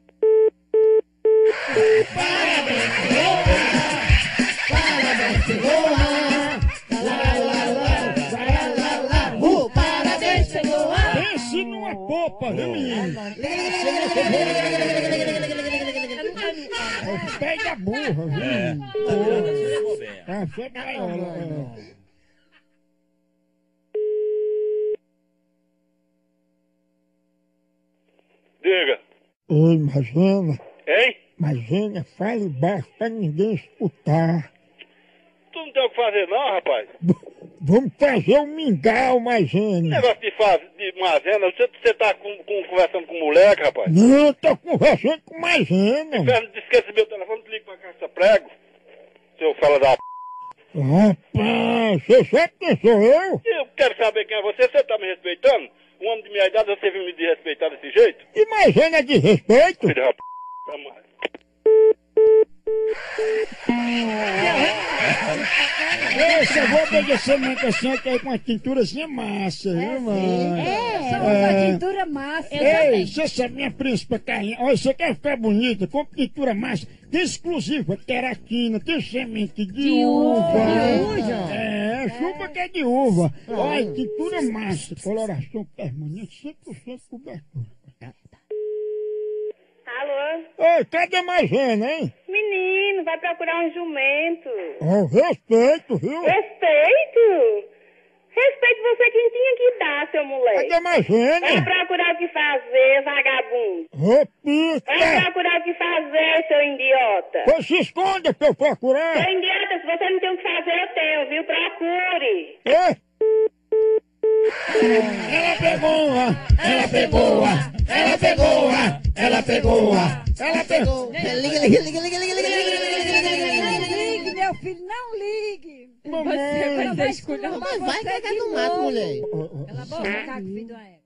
Parabéns, parabéns, chegou a... Lá, lá, lá, lá, lá, lá, uh, parabéns, chegou a...
Pense numa popa, viu, menino? É o pé da burra, viu?
É.
Ah, você vai, olha.
Diga.
Oi, Maisena.
Hein?
Maisena, fale baixo pra ninguém escutar.
Tu não tem o que fazer não, rapaz?
Vamos fazer um mingau,
Que
Maisena.
negócio de, faz, de mazena, você, você tá com, com, conversando com moleque, rapaz?
Não, eu tô conversando com Maisena.
Inferno, esquece meu telefone, liga pra caixa prego. Seu fala da p...
Rapaz, você sabe quem sou eu?
Eu quero saber quem é você, você tá me respeitando? Um homem de minha idade, você vem me desrespeitar desse jeito?
E Maisena é de respeito?
Filho da p... Vamos lá.
Esse eu vou obedecer muito assim, que aí com a tinturazinha massa, viu, mano?
É, uma tintura massa.
Ei, você sabe, minha príncipa Carlinha, olha, você quer ficar bonita, compra tintura massa, tem exclusiva, queratina, tem semente de,
De
uva.
uva. De uva.
É, chupa que é de uva. Olha, tintura massa, coloração permanente, cem por cento cobertura.
Alô?
Oi, cadê Maisena, hein?
Menino, vai procurar um jumento.
Oh, respeito, viu?
Respeito? Respeito você quem tinha que dar, seu moleque.
Cadê Maisena?
Vai procurar o que fazer, vagabundo.
Repita!
Vai procurar o que fazer, seu idiota.
Pois se esconda pra eu procurar!
Seu idiota, se você não tem o que fazer, eu tenho, viu? Procure.
É? Ela pegou uma, ela pegou uma, ela pegou uma, ela pegou uma, ela pegou.
Liga, liga, liga, liga, liga, liga,
Não ligue, meu filho, não ligue.
Mamãe.
Você vai ser escolhido.
Mas vai cagar no mato, mulher.
Ela vai ficar com filho do Aé.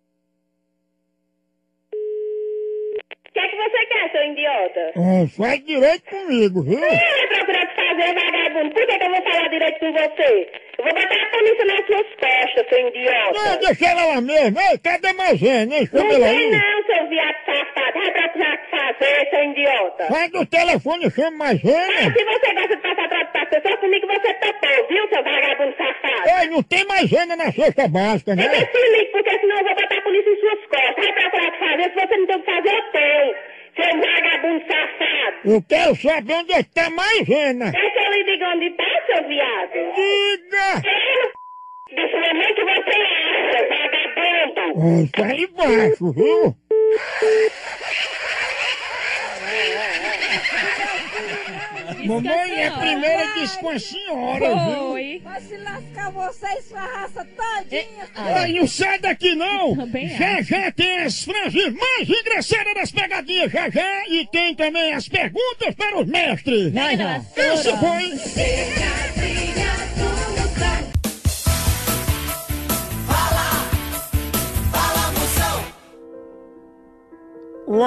O que é que você quer, seu idiota?
Ah, faz direito comigo, viu?
Vai procurar o que fazer, vagabundo.
vagabundo. Por que, que eu vou falar direito com você? Eu vou botar a polícia nas suas costas, seu idiota.
Não, deixa ela lá mesmo. Ei, cadê Maisena, hein?
Não
Chama ela
tem
aí.
não, seu viado safado. Vai pra fazer, seu idiota.
Sai do telefone e chama Maisena.
Ah, se você gosta de passar trato para as pessoas, comigo você topou, viu, seu vagabundo safado?
Ei, não tem Maisena na cesta básica, né?
Então se ligue, porque senão eu vou botar a polícia em suas costas. Vai procurar o que fazer, se você não tem o que fazer, eu tenho. Seu vagabundo safado.
Eu quero saber onde é que tá Maisena.
Deixa eu lhe diga onde tá, seu viado.
Diga!
É, da sua mãe que você acha, vagabundo.
Oh, tá ali embaixo, viu? Mamãe é a primeira disse com a senhora,
Foi.
viu?
Vai se lascar vocês, sua raça todinha.
Ai, não sai daqui não! Já já tem as frases mais engraçadas das pegadinhas, já já, e tem também as perguntas para os mestres.
Vai lá.
Esse foi...
Pegadinha do Moção. Fala, fala Moção.
O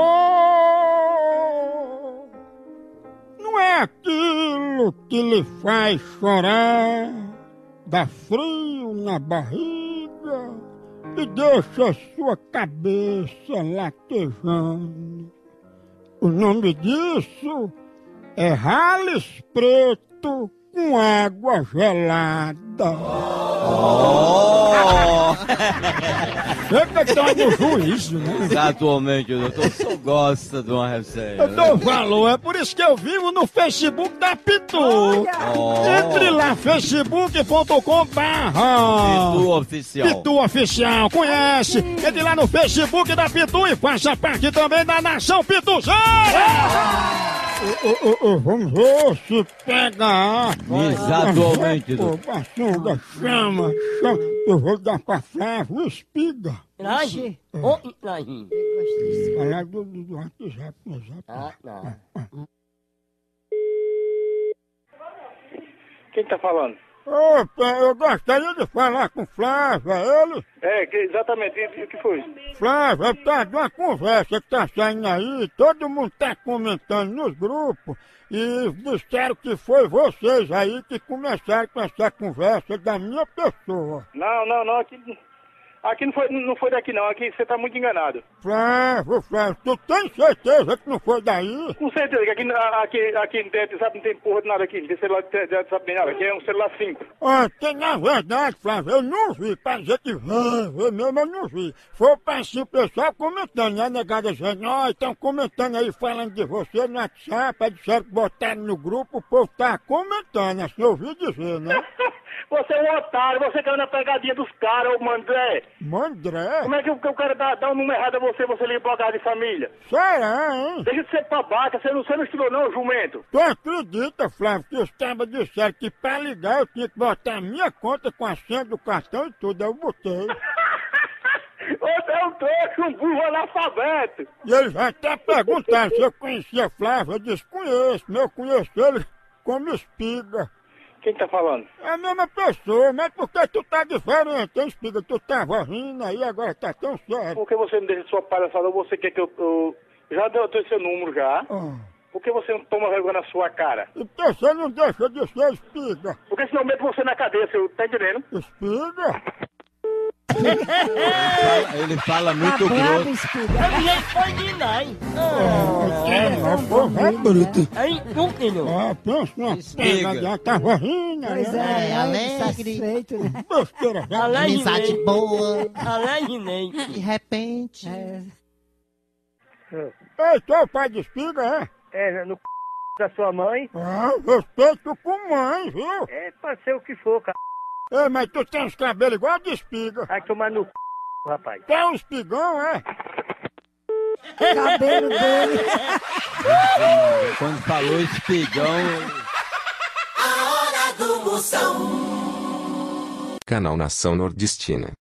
amor não é aquilo que lhe faz chorar, dá frio na barriga e deixa sua cabeça latejando. O nome disso é Rales Preto com água gelada.
Oh!
Chega que tá no juízo, né?
Exatamente, doutor. O senhor gosta de uma receita.
Eu dou valor, é por isso que eu vivo no Facebook da Pitu.
Oh.
Entre lá, facebook ponto com barra
Pitu Oficial.
Pitu Oficial, conhece? Entre lá no Facebook da Pitu e faça parte também da Nação Pituzeira! Ô, ô, ô, vamos ver se pega.
Exatamente,
Ô, Baçuda, chama, chama. Eu vou dar pra Flávio, espiga.
Laje? Ô, Laje.
Falar do, do, do WhatsApp, no WhatsApp.
Ah, não.
Quem tá falando?
Opa, eu gostaria de falar com o Flávio, é ele?
É, que, exatamente, e o que foi?
Flávio, é por causa de uma conversa que tá saindo aí, todo mundo tá comentando nos grupos e disseram que foi vocês aí que começaram com essa conversa da minha pessoa.
Não, não, não, aqui, aqui não, foi, não foi daqui não, aqui você tá muito enganado.
Flávio, Flávio, tu tem certeza que não foi daí?
Com certeza, que aqui, aqui, aqui não tem WhatsApp, não tem porra de nada aqui, não tem celular de WhatsApp nem nada, aqui é um celular cinco.
Ah, que na verdade, Flávio, eu não vi, pra dizer que vem, vem mesmo, eu não vi. Foi pra assim o pessoal comentando, né, negada dizendo, ó, estão comentando aí, falando de você no WhatsApp, aí disseram que botaram no grupo, o povo tá comentando, assim, eu ouvi dizer, né?
Você é um otário, você caiu na pegadinha dos caras, ô Mandré.
Mandré?
Como é que eu, que eu quero dar, dar um número errado a você, você liga pra casa de família?
Será, hein?
Deixa de ser babaca, você não, você não estudou não, jumento.
Tu acredita, Flávio, que os cabas disseram que pra ligar eu tinha que botar a minha conta com a senha do cartão e tudo, aí eu botei.
Você é um trouxa, um burro analfabeto.
E eles até perguntaram se eu conhecia Flávio, eu disse, conheço, mas eu conheço ele como espiga.
Quem tá falando?
É a mesma pessoa, mas por que tu tá diferente, hein, espiga? Tu tava rindo aí, agora tá tão sério.
Por que você não deixa sua palhaçada? Você quer que eu... eu... Já deu o seu número, já.
Ah.
Por que você não toma vergonha na sua cara?
E por que você não deixa de ser espiga?
Porque senão eu meto você na cadeia, você tá entendendo?
Espiga?
Ele fala, ele fala muito grosso.
Eu já foi de nós.
É, o povo é bruto.
Aí, não, filho.
Ah, pensa uma pena, já tava rindo,
Pois
né?
é, alegre,
Besteira, já.
amizade boa.
Aleginei.
De repente.
Ei, tu é o pai de espiga, é?
É, no c... da sua mãe.
Ah, respeito com mãe, viu?
É, pode ser o que for, cara.
Ei, mas tu tem uns cabelos igual de espiga.
Vai tomar no c... rapaz.
Tu é um espigão, é?
Cabelo dele.
Quando falou espigão...
A hora do Moção.
Canal Nação Nordestina.